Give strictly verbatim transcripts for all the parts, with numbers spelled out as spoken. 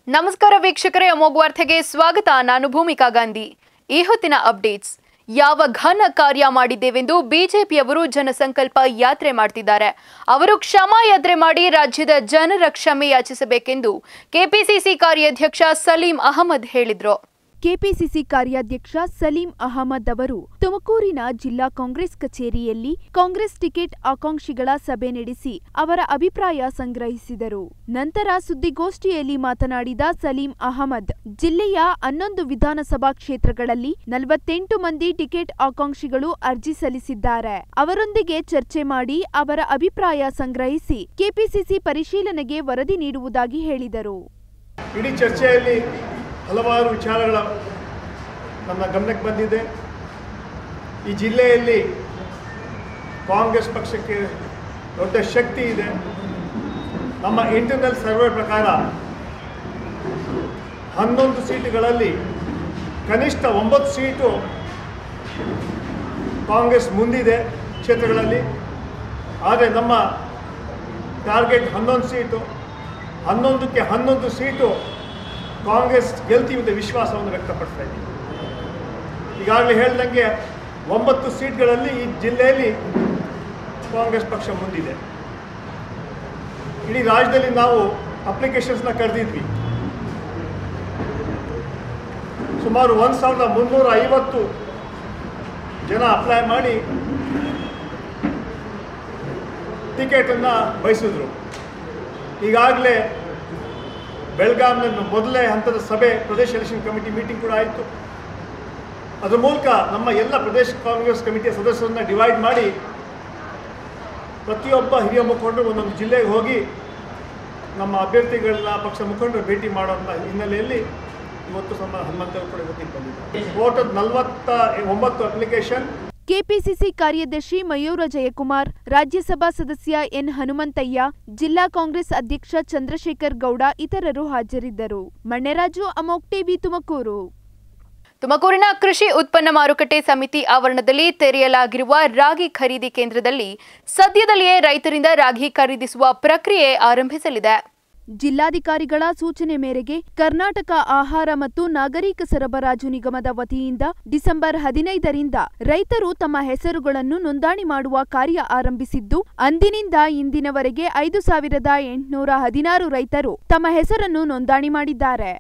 ನಮಸ್ಕಾರ ವೀಕ್ಷಕರೇ, ಅಮೋಘ ವಾರ್ತೆಗೆ ಸ್ವಾಗತ. ನಾನು ಭೂಮಿಕಾ ಗಾಂಧಿ. ಈ ಹೊತ್ತಿನ ಅಪ್ಡೇಟ್ಸ್. ಯಾವ ಘನ ಕಾರ್ಯ ಮಾಡಿದ್ದೇವೆಂದು ಬಿಜೆಪಿಯವರು ಜನಸಂಕಲ್ಪ ಯಾತ್ರೆ ಮಾಡ್ತಿದ್ದಾರೆ. ಅವರು ಕ್ಷಮಾ ಯಾತ್ರೆ ಮಾಡಿ ರಾಜ್ಯದ ಜನರ ಕ್ಷಮೆ ಯಾಚಿಸಬೇಕೆಂದು ಕೆಪಿಸಿಸಿ ಕಾರ್ಯಾಧ್ಯಕ್ಷ ಸಲೀಂ ಅಹಮದ್ ಹೇಳಿದರು. ಕೆಪಿಸಿಸಿ ಕಾರ್ಯಾಧ್ಯಕ್ಷ ಸಲೀಂ ಅಹಮದ್ ಅವರು ತುಮಕೂರಿನ ಜಿಲ್ಲಾ ಕಾಂಗ್ರೆಸ್ ಕಚೇರಿಯಲ್ಲಿ ಕಾಂಗ್ರೆಸ್ ಟಿಕೆಟ್ ಆಕಾಂಕ್ಷಿಗಳ ಸಭೆ ನಡೆಸಿ ಅವರ ಅಭಿಪ್ರಾಯ ಸಂಗ್ರಹಿಸಿದರು. ನಂತರ ಸುದ್ದಿಗೋಷ್ಠಿಯಲ್ಲಿ ಮಾತನಾಡಿದ ಸಲೀಂ ಅಹಮದ್, ಜಿಲ್ಲೆಯ ಹನ್ನೊಂದು ವಿಧಾನಸಭಾ ಕ್ಷೇತ್ರಗಳಲ್ಲಿ ನಲವತ್ತೆಂಟು ಮಂದಿ ಟಿಕೆಟ್ ಆಕಾಂಕ್ಷಿಗಳು ಅರ್ಜಿ ಸಲ್ಲಿಸಿದ್ದಾರೆ. ಅವರೊಂದಿಗೆ ಚರ್ಚೆ ಮಾಡಿ ಅವರ ಅಭಿಪ್ರಾಯ ಸಂಗ್ರಹಿಸಿ ಕೆಪಿಸಿಸಿ ಪರಿಶೀಲನೆಗೆ ವರದಿ ನೀಡುವುದಾಗಿ ಹೇಳಿದರು. ಇಡೀ ಚರ್ಚೆಯಲ್ಲಿ ಹಲವಾರು ವಿಚಾರಗಳ ನನ್ನ ಗಮನಕ್ಕೆ ಬಂದಿದೆ. ಈ ಜಿಲ್ಲೆಯಲ್ಲಿ ಕಾಂಗ್ರೆಸ್ ಪಕ್ಷಕ್ಕೆ ದೊಡ್ಡ ಶಕ್ತಿ ಇದೆ. ನಮ್ಮ ಇಂಟರ್ನಲ್ ಸರ್ವೆ ಪ್ರಕಾರ ಹನ್ನೊಂದು ಸೀಟುಗಳಲ್ಲಿ ಕನಿಷ್ಠ ಒಂಬತ್ತು ಸೀಟು ಕಾಂಗ್ರೆಸ್ ಮುಂದಿದೆ ಕ್ಷೇತ್ರಗಳಲ್ಲಿ. ಆದರೆ ನಮ್ಮ ಟಾರ್ಗೆಟ್ ಹನ್ನೊಂದು ಸೀಟು, ಹನ್ನೊಂದಕ್ಕೆ ಹನ್ನೊಂದು ಸೀಟು ಕಾಂಗ್ರೆಸ್ ಗೆಲ್ತೀವಿ ಅಂತ ವಿಶ್ವಾಸವನ್ನು ವ್ಯಕ್ತಪಡಿಸ್ತಾ ಇದ್ದೀವಿ. ಈಗಾಗಲೇ ಹೇಳ್ದಂಗೆ ಒಂಬತ್ತು ಸೀಟ್ಗಳಲ್ಲಿ ಈ ಜಿಲ್ಲೆಯಲ್ಲಿ ಕಾಂಗ್ರೆಸ್ ಪಕ್ಷ ಮುಂದಿದೆ. ಇಡೀ ರಾಜ್ಯದಲ್ಲಿ ನಾವು ಅಪ್ಲಿಕೇಶನ್ಸ್ನ ಕರೆದಿದ್ವಿ. ಸುಮಾರು ಒಂದು ಸಾವಿರದ ಮುನ್ನೂರ ಐವತ್ತು ಜನ ಅಪ್ಲೈ ಮಾಡಿ ಟಿಕೆಟನ್ನು ಬಯಸಿದ್ರು. ಈಗಾಗಲೇ ಬೆಳಗಾಂನಲ್ಲಿ ಮೊದಲನೇ ಹಂತದ ಸಭೆ, ಪ್ರದೇಶ ಎಲೆಕ್ಷನ್ ಕಮಿಟಿ ಮೀಟಿಂಗ್ ಕೂಡ ಆಯಿತು. ಅದರ ಮೂಲಕ ನಮ್ಮ ಎಲ್ಲ ಪ್ರದೇಶ ಕಾಂಗ್ರೆಸ್ ಕಮಿಟಿಯ ಸದಸ್ಯರನ್ನ ಡಿವೈಡ್ ಮಾಡಿ ಪ್ರತಿಯೊಬ್ಬ ಹಿರಿಯ ಮುಖಂಡರು ಒಂದೊಂದು ಜಿಲ್ಲೆಗೆ ಹೋಗಿ ನಮ್ಮ ಅಭ್ಯರ್ಥಿಗಳನ್ನ ಪಕ್ಷ ಮುಖಂಡರು ಭೇಟಿ ಮಾಡುವಂಥ ಹಿನ್ನೆಲೆಯಲ್ಲಿ ಇವತ್ತು ನಮ್ಮ ಹನುಮಂತರು ಕೂಡ ಇವತ್ತಿಗೆ ಬಂದಿದ್ದಾರೆ. ಟೋಟಲ್ ನಲವತ್ತ ಒಂಬತ್ತು ಅಪ್ಲಿಕೇಶನ್. ಕೆಪಿಸಿಸಿ ಕಾರ್ಯದರ್ಶಿ ಮಯೂರ ಜಯಕುಮಾರ್, ರಾಜ್ಯಸಭಾ ಸದಸ್ಯ ಎನ್ ಹನುಮಂತಯ್ಯ, ಜಿಲ್ಲಾ ಕಾಂಗ್ರೆಸ್ ಅಧ್ಯಕ್ಷ ಚಂದ್ರಶೇಖರ್ ಗೌಡ ಇತರರು ಹಾಜರಿದ್ದರು. ಮಣ್ಣೆರಾಜು, ಅಮೋಘ್ ಟಿವಿ, ತುಮಕೂರು. ತುಮಕೂರಿನ ಕೃಷಿ ಉತ್ಪನ್ನ ಮಾರುಕಟ್ಟೆ ಸಮಿತಿ ಆವರಣದಲ್ಲಿ ತೆರೆಯಲಾಗಿರುವ ರಾಗಿ ಖರೀದಿ ಕೇಂದ್ರದಲ್ಲಿ ಸದ್ಯದಲ್ಲಿಯೇ ರೈತರಿಂದ ರಾಗಿ ಖರೀದಿಸುವ ಪ್ರಕ್ರಿಯೆ ಆರಂಭಿಸಲಿದೆ. ಜಿಲ್ಲಾಧಿಕಾರಿಗಳ ಸೂಚನೆ ಮೇರೆಗೆ ಕರ್ನಾಟಕ ಆಹಾರ ಮತ್ತು ನಾಗರಿಕ ಸರಬರಾಜು ನಿಗಮದ ವತಿಯಿಂದ ಡಿಸೆಂಬರ್ ಹದಿನೈದರಿಂದ ರೈತರು ತಮ್ಮ ಹೆಸರುಗಳನ್ನು ನೋಂದಣಿ ಮಾಡುವ ಕಾರ್ಯ ಆರಂಭಿಸಿದ್ದು, ಅಂದಿನಿಂದ ಇಂದಿನವರೆಗೆ ಐದು ಸಾವಿರದ ಎಂಟುನೂರ ಹದಿನಾರು ರೈತರು ತಮ್ಮ ಹೆಸರನ್ನು ನೋಂದಣಿ ಮಾಡಿದ್ದಾರೆ.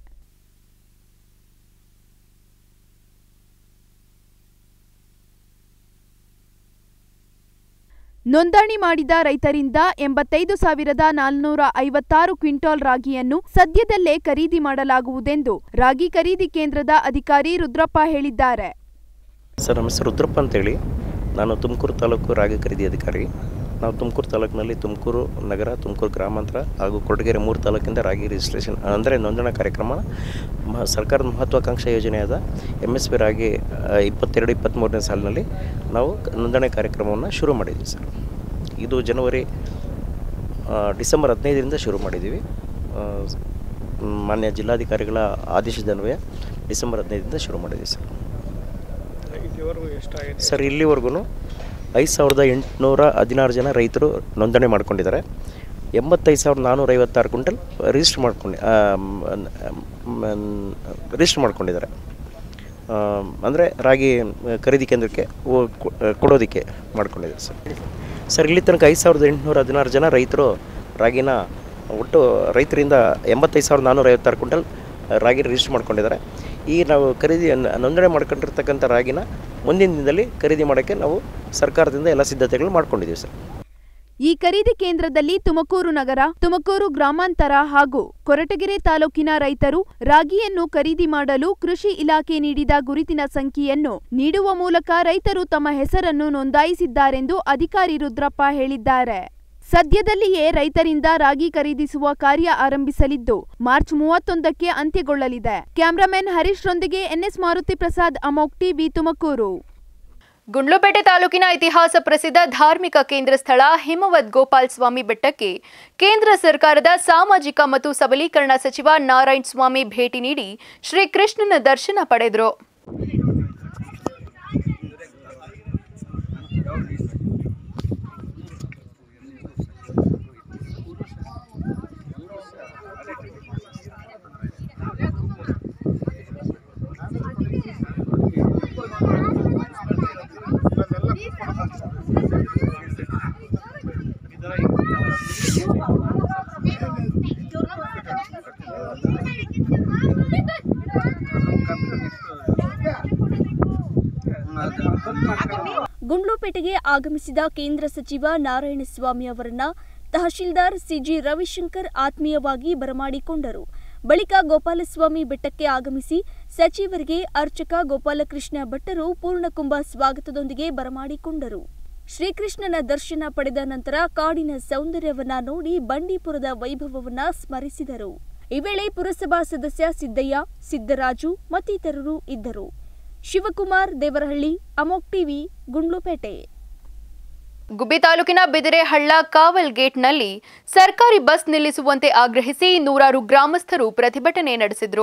ನೋಂದಣಿ ಮಾಡಿದ ರೈತರಿಂದ ಎಂಬತ್ತೈದು ಸಾವಿರದ ನಾಲ್ನೂರ ಐವತ್ತಾರು ಕ್ವಿಂಟಾಲ್ ರಾಗಿಯನ್ನು ಸದ್ಯದಲ್ಲೇ ಖರೀದಿ ಮಾಡಲಾಗುವುದೆಂದು ರಾಗಿ ಖರೀದಿ ಕೇಂದ್ರದ ಅಧಿಕಾರಿ ರುದ್ರಪ್ಪ ಹೇಳಿದ್ದಾರೆ. ಸರ್, ನಮ್ಮ ಹೆಸರು ರುದ್ರಪ್ಪ ಅಂತೇಳಿ. ನಾನು ತುಮಕೂರು ತಾಲೂಕು ರಾಗಿ ಖರೀದಿ ಅಧಿಕಾರಿ. ನಾವು ತುಮಕೂರು ತಾಲೂಕಿನಲ್ಲಿ ತುಮಕೂರು ನಗರ, ತುಮಕೂರು ಗ್ರಾಮಾಂತರ ಹಾಗೂ ಕೊರಟಗೆರೆ ಮೂರು ತಾಲೂಕಿಂದ ರಾಗಿ ರಿಜಿಸ್ಟ್ರೇಷನ್ ಅಂದರೆ ನೋಂದಣಾ ಕಾರ್ಯಕ್ರಮ ಸರ್ಕಾರದ ಮಹತ್ವಾಕಾಂಕ್ಷೆ ಯೋಜನೆಯಾದ ಎಮ್ ಎಸ್ ಪಿ ರಾಗಿ ಇಪ್ಪತ್ತೆರಡು ಇಪ್ಪತ್ತ್ಮೂರನೇ ಸಾಲಿನಲ್ಲಿ ನಾವು ನೋಂದಣಿ ಕಾರ್ಯಕ್ರಮವನ್ನು ಶುರು ಮಾಡಿದ್ವಿ ಸರ್. ಇದು ಜನವರಿ ಡಿಸೆಂಬರ್ ಹದಿನೈದರಿಂದ ಶುರು ಮಾಡಿದ್ದೀವಿ. ಮಾನ್ಯ ಜಿಲ್ಲಾಧಿಕಾರಿಗಳ ಆದೇಶದನ್ವಯ ಡಿಸೆಂಬರ್ ಹದಿನೈದರಿಂದ ಶುರು ಮಾಡಿದ್ದೀವಿ ಸರ್. ಸರ್, ಇಲ್ಲಿವರೆಗೂ ಐದು ಸಾವಿರದ ಎಂಟುನೂರ ಹದಿನಾರು ಜನ ರೈತರು ನೋಂದಣಿ ಮಾಡ್ಕೊಂಡಿದ್ದಾರೆ. ಎಂಬತ್ತೈದು ಸಾವಿರದ ನಾನ್ನೂರ ಐವತ್ತಾರು ಕ್ವಿಂಟಲ್ ರಿಜಿಸ್ಟರ್ ಮಾಡ್ಕೊಂಡು ರಿಜಿಸ್ಟರ್ ಮಾಡ್ಕೊಂಡಿದ್ದಾರೆ. ಅಂದರೆ ರಾಗಿ ಖರೀದಿ ಕೇಂದ್ರಕ್ಕೆ ಕೊಡೋದಕ್ಕೆ ಮಾಡ್ಕೊಂಡಿದ್ದಾರೆ ಸರ್. ಸರ್, ಇಲ್ಲಿ ತನಕ ಐದು ಸಾವಿರದ ಎಂಟುನೂರ ಹದಿನಾರು ಜನ ರೈತರು ರಾಗಿನ ಒಟ್ಟು ರೈತರಿಂದ ಎಂಬತ್ತೈದು ಸಾವಿರದ ನಾನ್ನೂರ ಐವತ್ತಾರು ಕ್ವಿಂಟಲ್ ರಾಗಿ ರಿಜಿಸ್ಟರ್ ಮಾಡ್ಕೊಂಡಿದ್ದಾರೆ. ಈ ನಾವು ಖರೀದಿ ನೋಂದಣಿ ಮಾಡ್ಕೊಂಡಿರ್ತಕ್ಕಂಥ ರಾಗಿನ ಮುಂದಿನ ದಿನದಲ್ಲಿ ಖರೀದಿ ಮಾಡೋಕ್ಕೆ ನಾವು ಸರ್ಕಾರದಿಂದ ಎಲ್ಲ ಸಿದ್ಧತೆಗಳು ಮಾಡ್ಕೊಂಡಿದ್ದೀವಿ ಸರ್. ಈ ಖರೀದಿ ಕೇಂದ್ರದಲ್ಲಿ ತುಮಕೂರು ನಗರ, ತುಮಕೂರು ಗ್ರಾಮಾಂತರ ಹಾಗೂ ಕೊರಟಗೆರೆ ತಾಲೂಕಿನ ರೈತರು ರಾಗಿಯನ್ನು ಖರೀದಿ ಮಾಡಲು ಕೃಷಿ ಇಲಾಖೆ ನೀಡಿದ ಗುರುತಿನ ಸಂಖ್ಯೆಯನ್ನು ನೀಡುವ ಮೂಲಕ ರೈತರು ತಮ್ಮ ಹೆಸರನ್ನು ನೋಂದಾಯಿಸಿದ್ದಾರೆಂದು ಅಧಿಕಾರಿ ರುದ್ರಪ್ಪ ಹೇಳಿದ್ದಾರೆ. ಸದ್ಯದಲ್ಲಿಯೇ ರೈತರಿಂದ ರಾಗಿ ಖರೀದಿಸುವ ಕಾರ್ಯ ಆರಂಭಿಸಲಿದ್ದು, ಮಾರ್ಚ್ ಮೂವತ್ತೊಂದಕ್ಕೆ ಅಂತ್ಯಗೊಳ್ಳಲಿದೆ. ಕ್ಯಾಮರಾಮನ್ ಹರೀಶ್ ರೊಂದಿಗೆ ಎನ್ಎಸ್ ಮಾರುತಿ ಪ್ರಸಾದ್, ಅಮೋಘ್ ಟಿವಿ, ತುಮಕೂರು. ಗುಂಡ್ಲುಪೇಟೆ ತಾಲೂಕಿನ ಇತಿಹಾಸ ಪ್ರಸಿದ್ಧ ಧಾರ್ಮಿಕ ಕೇಂದ್ರ ಸ್ಥಳ ಹಿಮವದ್ ಗೋಪಾಲ್ ಸ್ವಾಮಿ ಬೆಟ್ಟಕ್ಕೆ ಕೇಂದ್ರ ಸರ್ಕಾರದ ಸಾಮಾಜಿಕ ಮತ್ತು ಸಬಲೀಕರಣ ಸಚಿವ ನಾರಾಯಣ ಸ್ವಾಮಿ ಭೇಟಿ ನೀಡಿ ಶ್ರೀಕೃಷ್ಣನ ದರ್ಶನ ಪಡೆದರು. ಗುಂಡ್ಲುಪೇಟೆಗೆ ಆಗಮಿಸಿದ ಕೇಂದ್ರ ಸಚಿವ ನಾರಾಯಣಸ್ವಾಮಿ ಅವರನ್ನ ತಹಶೀಲ್ದಾರ್ ಸಿಜಿ ರವಿಶಂಕರ್ ಆತ್ಮೀಯವಾಗಿ ಬರಮಾಡಿಕೊಂಡರು. ಬಳಿಕ ಗೋಪಾಲಸ್ವಾಮಿ ಬೆಟ್ಟಕ್ಕೆ ಆಗಮಿಸಿ ಸಚಿವರಿಗೆ ಅರ್ಚಕ ಗೋಪಾಲಕೃಷ್ಣ ಭಟ್ಟರು ಪೂರ್ಣಕುಂಭ ಸ್ವಾಗತದೊಂದಿಗೆ ಬರಮಾಡಿಕೊಂಡರು. ಶ್ರೀಕೃಷ್ಣನ ದರ್ಶನ ಪಡೆದ ನಂತರ ಕಾಡಿನ ಸೌಂದರ್ಯವನ್ನ ನೋಡಿ ಬಂಡೀಪುರದ ವೈಭವವನ್ನ ಸ್ಮರಿಸಿದರು. ಈ ವೇಳೆ ಪುರಸಭಾ ಸದಸ್ಯ ಸಿದ್ದಯ್ಯ, ಸಿದ್ದರಾಜು ಮತ್ತಿತರರು ಇದ್ದರು. ಶಿವಕುಮಾರ್, ದೇವರಹಳ್ಳಿ, ಅಮೋಕ್ ಟಿವಿ, ಗುಂಡ್ಲುಪೇಟೆ. ಗುಬ್ಬಿ ತಾಲೂಕಿನ ಬಿದಿರೆಹಳ್ಳ ಕಾವಲ್ ಗೇಟ್ನಲ್ಲಿ ಸರ್ಕಾರಿ ಬಸ್ ನಿಲ್ಲಿಸುವಂತೆ ಆಗ್ರಹಿಸಿ ನೂರಾರು ಗ್ರಾಮಸ್ಥರು ಪ್ರತಿಭಟನೆ ನಡೆಸಿದರು.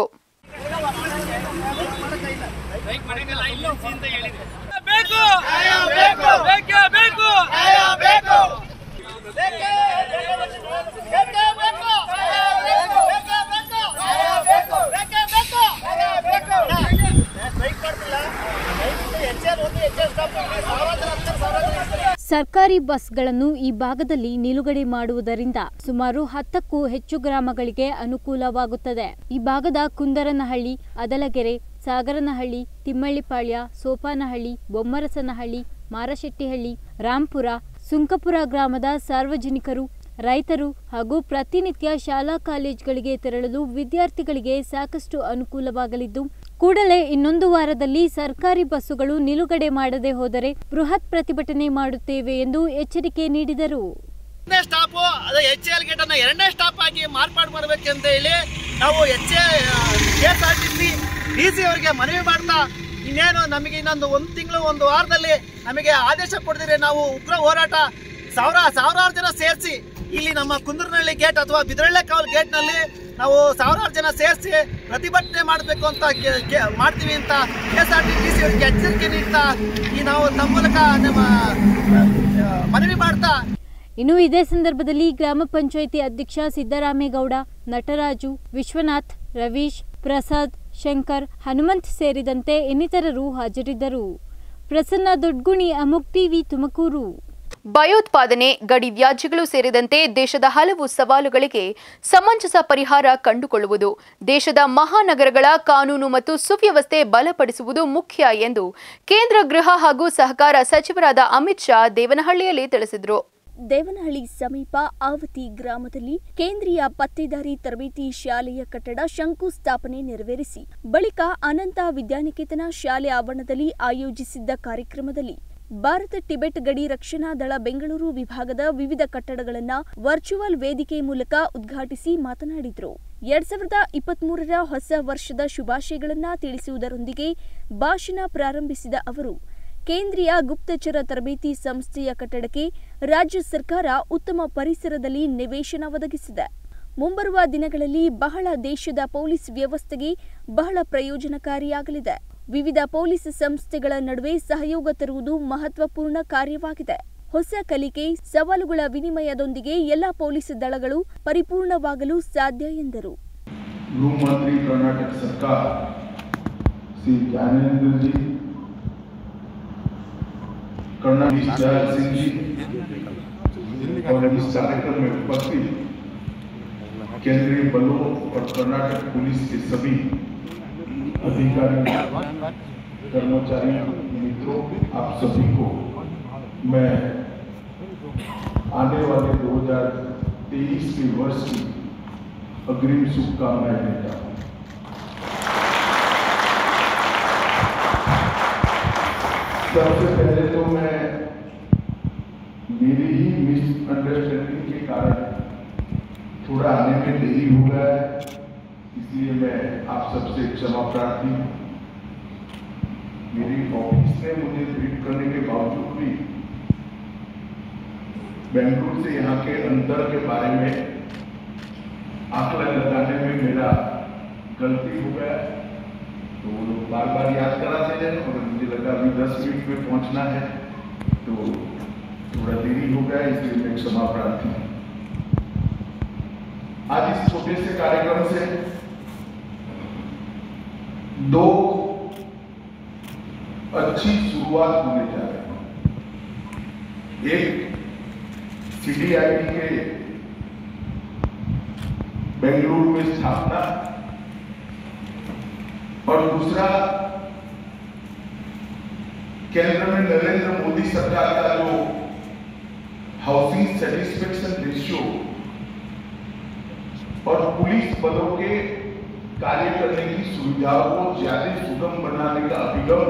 ಸರ್ಕಾರಿ ಬಸ್ಗಳನ್ನು ಈ ಭಾಗದಲ್ಲಿ ನಿಲುಗಡೆ ಮಾಡುವುದರಿಂದ ಸುಮಾರು ಹತ್ತಕ್ಕೂ ಹೆಚ್ಚು ಗ್ರಾಮಗಳಿಗೆ ಅನುಕೂಲವಾಗುತ್ತದೆ. ಈ ಭಾಗದ ಕುಂದರನಹಳ್ಳಿ, ಅದಲಗೆರೆ, ಸಾಗರನಹಳ್ಳಿ, ತಿಮ್ಮಳ್ಳಿಪಾಳ್ಯ, ಸೋಪಾನಹಳ್ಳಿ, ಬೊಮ್ಮರಸನಹಳ್ಳಿ, ಮಾರಶೆಟ್ಟಿಹಳ್ಳಿ, ರಾಂಪುರ, ಸುಂಕಪುರ ಗ್ರಾಮದ ಸಾರ್ವಜನಿಕರು, ರೈತರು ಹಾಗೂ ಪ್ರತಿನಿತ್ಯ ಶಾಲಾ ಕಾಲೇಜುಗಳಿಗೆ ತೆರಳಲು ವಿದ್ಯಾರ್ಥಿಗಳಿಗೆ ಸಾಕಷ್ಟು ಅನುಕೂಲವಾಗಲಿದ್ದು, ಕೂಡಲೇ ಇನ್ನೊಂದು ವಾರದಲ್ಲಿ ಸರ್ಕಾರಿ ಬಸ್ಸುಗಳು ನಿಲುಗಡೆ ಮಾಡದೆ ಹೋದರೆ ಬೃಹತ್ ಪ್ರತಿಭಟನೆ ಮಾಡುತ್ತೇವೆ ಎಂದು ಎಚ್ಚರಿಕೆ ನೀಡಿದರು. ಸ್ಟಾಪ್ ಅದು ಎಚ್ ಎಲ್ ಗೇಟ್ ಅನ್ನ ಎರಡನೇ ಸ್ಟಾಪ್ ಆಗಿ ಮಾರ್ಪಾಡು ಮಾಡಬೇಕಂತ ಹೇಳಿ ನಾವು H K S R T C D C ಅವರಿಗೆ ಮನವಿ ಮಾಡ್ತಾ, ಇನ್ನೇನು ನಮಗೆ ಇನ್ನೊಂದು ಒಂದು ತಿಂಗಳು ಒಂದು ವಾರದಲ್ಲಿ ನಮಗೆ ಆದೇಶ ಕೊಡದಿದ್ರೆ ನಾವು ಉಗ್ರ ಹೋರಾಟ ಸಾವಿರ ಸಾವಿರಾರು ಜನ ಸೇರಿಸಿ ಇಲ್ಲಿ ನಮ್ಮ ಕುಂದರನಹಳ್ಳಿ ಗೇಟ್ ಅಥವಾ ಬಿದಿರೆಹಳ್ಳ ಕಾವಲ್ ಗೇಟ್ ನಲ್ಲಿ ನಾವು ಸಾವಿರಾರು ಜನ ಸೇರಿಸಿ ಪ್ರತಿಭಟನೆ ಮಾಡಬೇಕು ಅಂತ ಮಾಡ್ತೀವಿ ಅಂತ K S R T C ಅವರಿಗೆ ಎಚ್ಚರಿಕೆ ನೀಡ್ತಾ ಈ ನಾವು ತಮ್ಮ ಮೂಲಕ ನಮ್ಮ ಮನವಿ ಮಾಡ್ತಾ. ಇನ್ನು ಇದೇ ಸಂದರ್ಭದಲ್ಲಿ ಗ್ರಾಮ ಪಂಚಾಯಿತಿ ಅಧ್ಯಕ್ಷ ಸಿದ್ದರಾಮೇಗೌಡ, ನಟರಾಜು, ವಿಶ್ವನಾಥ್, ರವೀಶ್, ಪ್ರಸಾದ್, ಶಂಕರ್, ಹನುಮಂತ್ ಸೇರಿದಂತೆ ಇನ್ನಿತರರು ಹಾಜರಿದ್ದರು. ಪ್ರಸನ್ನ ದೊಡ್ಗುಣಿ, ಅಮೋಕ್ ಟಿವಿ, ತುಮಕೂರು. ಭಯೋತ್ಪಾದನೆ, ಗಡಿ ವ್ಯಾಜ್ಯಗಳು ಸೇರಿದಂತೆ ದೇಶದ ಹಲವು ಸವಾಲುಗಳಿಗೆ ಸಮಂಜಸ ಪರಿಹಾರ ಕಂಡುಕೊಳ್ಳುವುದು, ದೇಶದ ಮಹಾನಗರಗಳ ಕಾನೂನು ಮತ್ತು ಸುವ್ಯವಸ್ಥೆ ಬಲಪಡಿಸುವುದು ಮುಖ್ಯ ಎಂದು ಕೇಂದ್ರ ಗೃಹ ಹಾಗೂ ಸಹಕಾರ ಸಚಿವರಾದ ಅಮಿತ್ ಶಾ ದೇವನಹಳ್ಳಿಯಲ್ಲಿ ತಿಳಿಸಿದರು. ದೇವನಹಳ್ಳಿ ಸಮೀಪ ಆವತಿ ಗ್ರಾಮದಲ್ಲಿ ಕೇಂದ್ರೀಯ ಪತ್ತೇದಾರಿ ತರಬೇತಿ ಶಾಲೆಯ ಕಟ್ಟಡ ಶಂಕುಸ್ಥಾಪನೆ ನೆರವೇರಿಸಿ ಬಳಿಕ ಅನಂತ ವಿದ್ಯಾನಿಕೇತನ ಶಾಲೆ ಆವರಣದಲ್ಲಿ ಆಯೋಜಿಸಿದ್ದ ಕಾರ್ಯಕ್ರಮದಲ್ಲಿ ಭಾರತ ಟಿಬೆಟ್ ಗಡಿ ರಕ್ಷಣಾ ದಳ ಬೆಂಗಳೂರು ವಿಭಾಗದ ವಿವಿಧ ಕಟ್ಟಡಗಳನ್ನು ವರ್ಚುವಲ್ ವೇದಿಕೆ ಮೂಲಕ ಉದ್ಘಾಟಿಸಿ ಮಾತನಾಡಿದರು. ಎರಡ್ ಸಾವಿರದ ಇಪ್ಪತ್ಮೂರರ ಹೊಸ ವರ್ಷದ ಶುಭಾಶಯಗಳನ್ನು ತಿಳಿಸುವುದರೊಂದಿಗೆ ಭಾಷಣ ಪ್ರಾರಂಭಿಸಿದ ಅವರು, ಕೇಂದ್ರೀಯ ಗುಪ್ತಚರ ತರಬೇತಿ ಸಂಸ್ಥೆಯ ಕಟ್ಟಡಕ್ಕೆ ರಾಜ್ಯ ಸರ್ಕಾರ ಉತ್ತಮ ಪರಿಸರದಲ್ಲಿ ನಿವೇಶನ ಒದಗಿಸಿದೆ. ಮುಂಬರುವ ದಿನಗಳಲ್ಲಿ ಬಹಳ ದೇಶದ ಪೊಲೀಸ್ ವ್ಯವಸ್ಥೆಗೆ ಬಹಳ ಪ್ರಯೋಜನಕಾರಿಯಾಗಲಿದೆ. ವಿವಿಧ ಪೊಲೀಸ್ ಸಂಸ್ಥೆಗಳ ನಡುವೆ ಸಹಯೋಗ ತರುವುದು ಮಹತ್ವಪೂರ್ಣ ಕಾರ್ಯವಾಗಿದೆ. ಹೊಸ ಕಲಿಕೆ, ಸವಾಲುಗಳ ವಿನಿಮಯದೊಂದಿಗೆ ಎಲ್ಲ ಪೊಲೀಸ್ ದಳಗಳು ಪರಿಪೂರ್ಣವಾಗಲು ಸಾಧ್ಯ ಎಂದರು. गृह मंत्री कर्नाटक सरकार श्री ज्ञानेंद्र जी, कर्नाटक जय सिंह जी और इस कार्यक्रम में उपस्थित केंद्रीय बलों और कर्नाटक पुलिस के सभी अधिकारी, कर्मचारी मित्रों, आप सभी को मैं आने वाले दो हज़ार तेईस के वर्ष की अग्रिम शुभकामनाएं देता हूँ। सबसे पहले तो मैं मेरी ही मिसअंडरस्टैंडिंग के कारण थोड़ा आने में देरी हो गया है, इसलिए मैं आप सबसे क्षमा प्रार्थी हूँ। मेरी ऑफिस ने मुझे ट्वीट करने के बावजूद भी बेंगलुरु से यहाँ के अंतर के बारे में आकलन लगाने में मेरा गलती हो गया, तो वो लोग बार बार याद कराते हैं और मुझे लगा अभी दस मिनट में पहुँचना है, तो थोड़ा देरी हो गया, इसलिए मैं क्षमा प्रार्थी हूँ। आज इस छोटे से कार्यक्रम से दो अच्छी शुरुआत होने जा रही है। एक सीडीआईटी के बेंगलुरु में स्थापना और दूसरा केंद्र में नरेंद्र मोदी सरकार का जो हाउसिंग सेटिस्फेक्शन रेशियो और पुलिस बलों के कार्य करने की सुविधाओं को ज्यादा सुगम बनाने का अभिगम,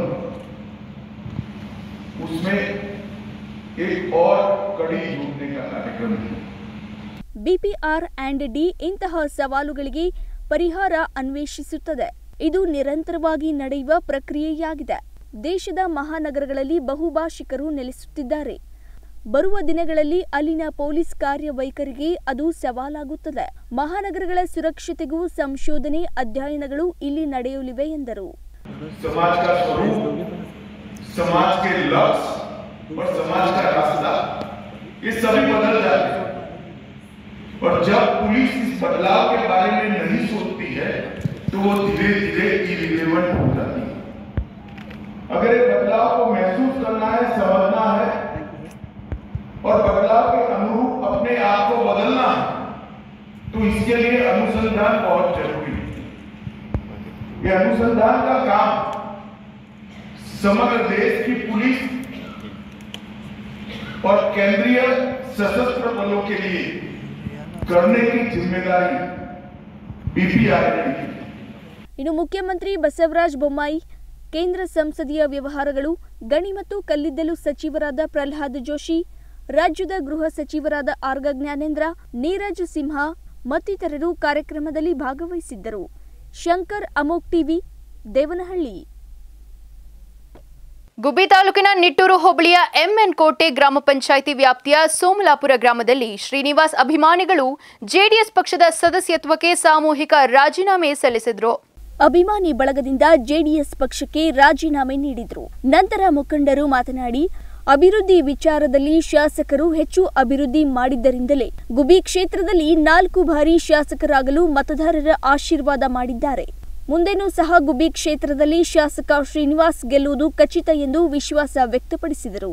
उसमें एक और कड़ी जोड़ने का कार्यक्रम है। ಬಿಪಿಆರ್ ಆ್ಯಂಡ್ ಡಿ ಇಂತಹ ಸವಾಲುಗಳಿಗೆ ಪರಿಹಾರ ಅನ್ವೇಷಿಸುತ್ತದೆ. ಇದು ನಿರಂತರವಾಗಿ ನಡೆಯುವ ಪ್ರಕ್ರಿಯೆಯಾಗಿದೆ. ದೇಶದ ಮಹಾನಗರಗಳಲ್ಲಿ ಬಹುಭಾಷಿಕರು ನೆಲೆಸುತ್ತಿದ್ದಾರೆ. ಬರುವ ದಿನಗಳಲ್ಲಿ ಅಲ್ಲಿನ ಪೊಲೀಸ್ ಕಾರ್ಯವೈಖರಿಗೆ ಅದು ಸವಾಲಾಗುತ್ತದೆ. ಮಹಾನಗರಗಳ ಸುರಕ್ಷತೆಗೂ ಸಂಶೋಧನೆ ಅಧ್ಯಯನಗಳು ಇಲ್ಲಿ ನಡೆಯಲಿವೆ ಎಂದರು. समाज का स्वरूप, समाज के लक्ष्य और समाज का रास्ता ये सभी बदल जाते हैं और जब पुलिस इस बदलाव के बारे में नहीं सोचती है तो वो धीरे धीरे इरिलेवेंट हो जाती है। अगर ये बदलाव को महसूस करना है, समझना है और बदलाव के अनुरूप अपने आप को बदलना है तो इसके लिए अनुसंधान बहुत जरूरी है। ये अनुसंधान का काम समग्र देश की पुलिस और केंद्रीय सशस्त्र बलों के लिए करने की जिम्मेदारी बीपीआर की है। ಇನ್ನು ಮುಖ್ಯಮಂತ್ರಿ ಬಸವರಾಜ ಬೊಮ್ಮಾಯಿ, ಕೇಂದ್ರ ಸಂಸದೀಯ ವ್ಯವಹಾರಗಳು, ಗಣಿ ಮತ್ತು ಕಲ್ಲಿದ್ದಲು ಸಚಿವರಾದ ಪ್ರಹ್ಲಾದ್ ಜೋಶಿ, ರಾಜ್ಯದ ಗೃಹ ಸಚಿವರಾದ ಆರ್ಗ ಜ್ಞಾನೇಂದ್ರ, ನೀರಜ್ ಸಿಂಹ ಮತ್ತಿತರರು ಕಾರ್ಯಕ್ರಮದಲ್ಲಿ ಭಾಗವಹಿಸಿದ್ದರು. ಶಂಕರ್, ಅಮೋಕ್ ಟಿವಿ, ದೇವನಹಳ್ಳಿ. ಗುಬ್ಬಿ ತಾಲೂಕಿನ ನಿಟ್ಟೂರು ಹೋಬಳಿಯ ಎಂಎನ್ ಕೋಟೆ ಗ್ರಾಮ ಪಂಚಾಯಿತಿ ವ್ಯಾಪ್ತಿಯ ಸೋಮಲಾಪುರ ಗ್ರಾಮದಲ್ಲಿ ಶ್ರೀನಿವಾಸ್ ಅಭಿಮಾನಿಗಳು ಜೆಡಿಎಸ್ ಪಕ್ಷದ ಸದಸ್ಯತ್ವಕ್ಕೆ ಸಾಮೂಹಿಕ ರಾಜೀನಾಮೆ ಸಲ್ಲಿಸಿದರು. ಅಭಿಮಾನಿ ಬಳಗದಿಂದ ಜೆಡಿಎಸ್ ಪಕ್ಷಕ್ಕೆ ರಾಜೀನಾಮೆ ನೀಡಿದ್ರು. ನಂತರ ಮುಖಂಡರು ಮಾತನಾಡಿ, ಅಭಿವೃದ್ಧಿ ವಿಚಾರದಲ್ಲಿ ಶಾಸಕರು ಹೆಚ್ಚು ಅಭಿವೃದ್ಧಿ ಮಾಡಿದ್ದರಿಂದಲೇ ಗುಬ್ಬಿ ಕ್ಷೇತ್ರದಲ್ಲಿ ನಾಲ್ಕು ಬಾರಿ ಶಾಸಕರಾಗಲು ಮತದಾರರ ಆಶೀರ್ವಾದ ಮಾಡಿದ್ದಾರೆ. ಮುಂದೆನೂ ಸಹ ಗುಬ್ಬಿ ಕ್ಷೇತ್ರದಲ್ಲಿ ಶಾಸಕ ಶ್ರೀನಿವಾಸ್ ಗೆಲ್ಲುವುದು ಖಚಿತ ಎಂದು ವಿಶ್ವಾಸ ವ್ಯಕ್ತಪಡಿಸಿದರು.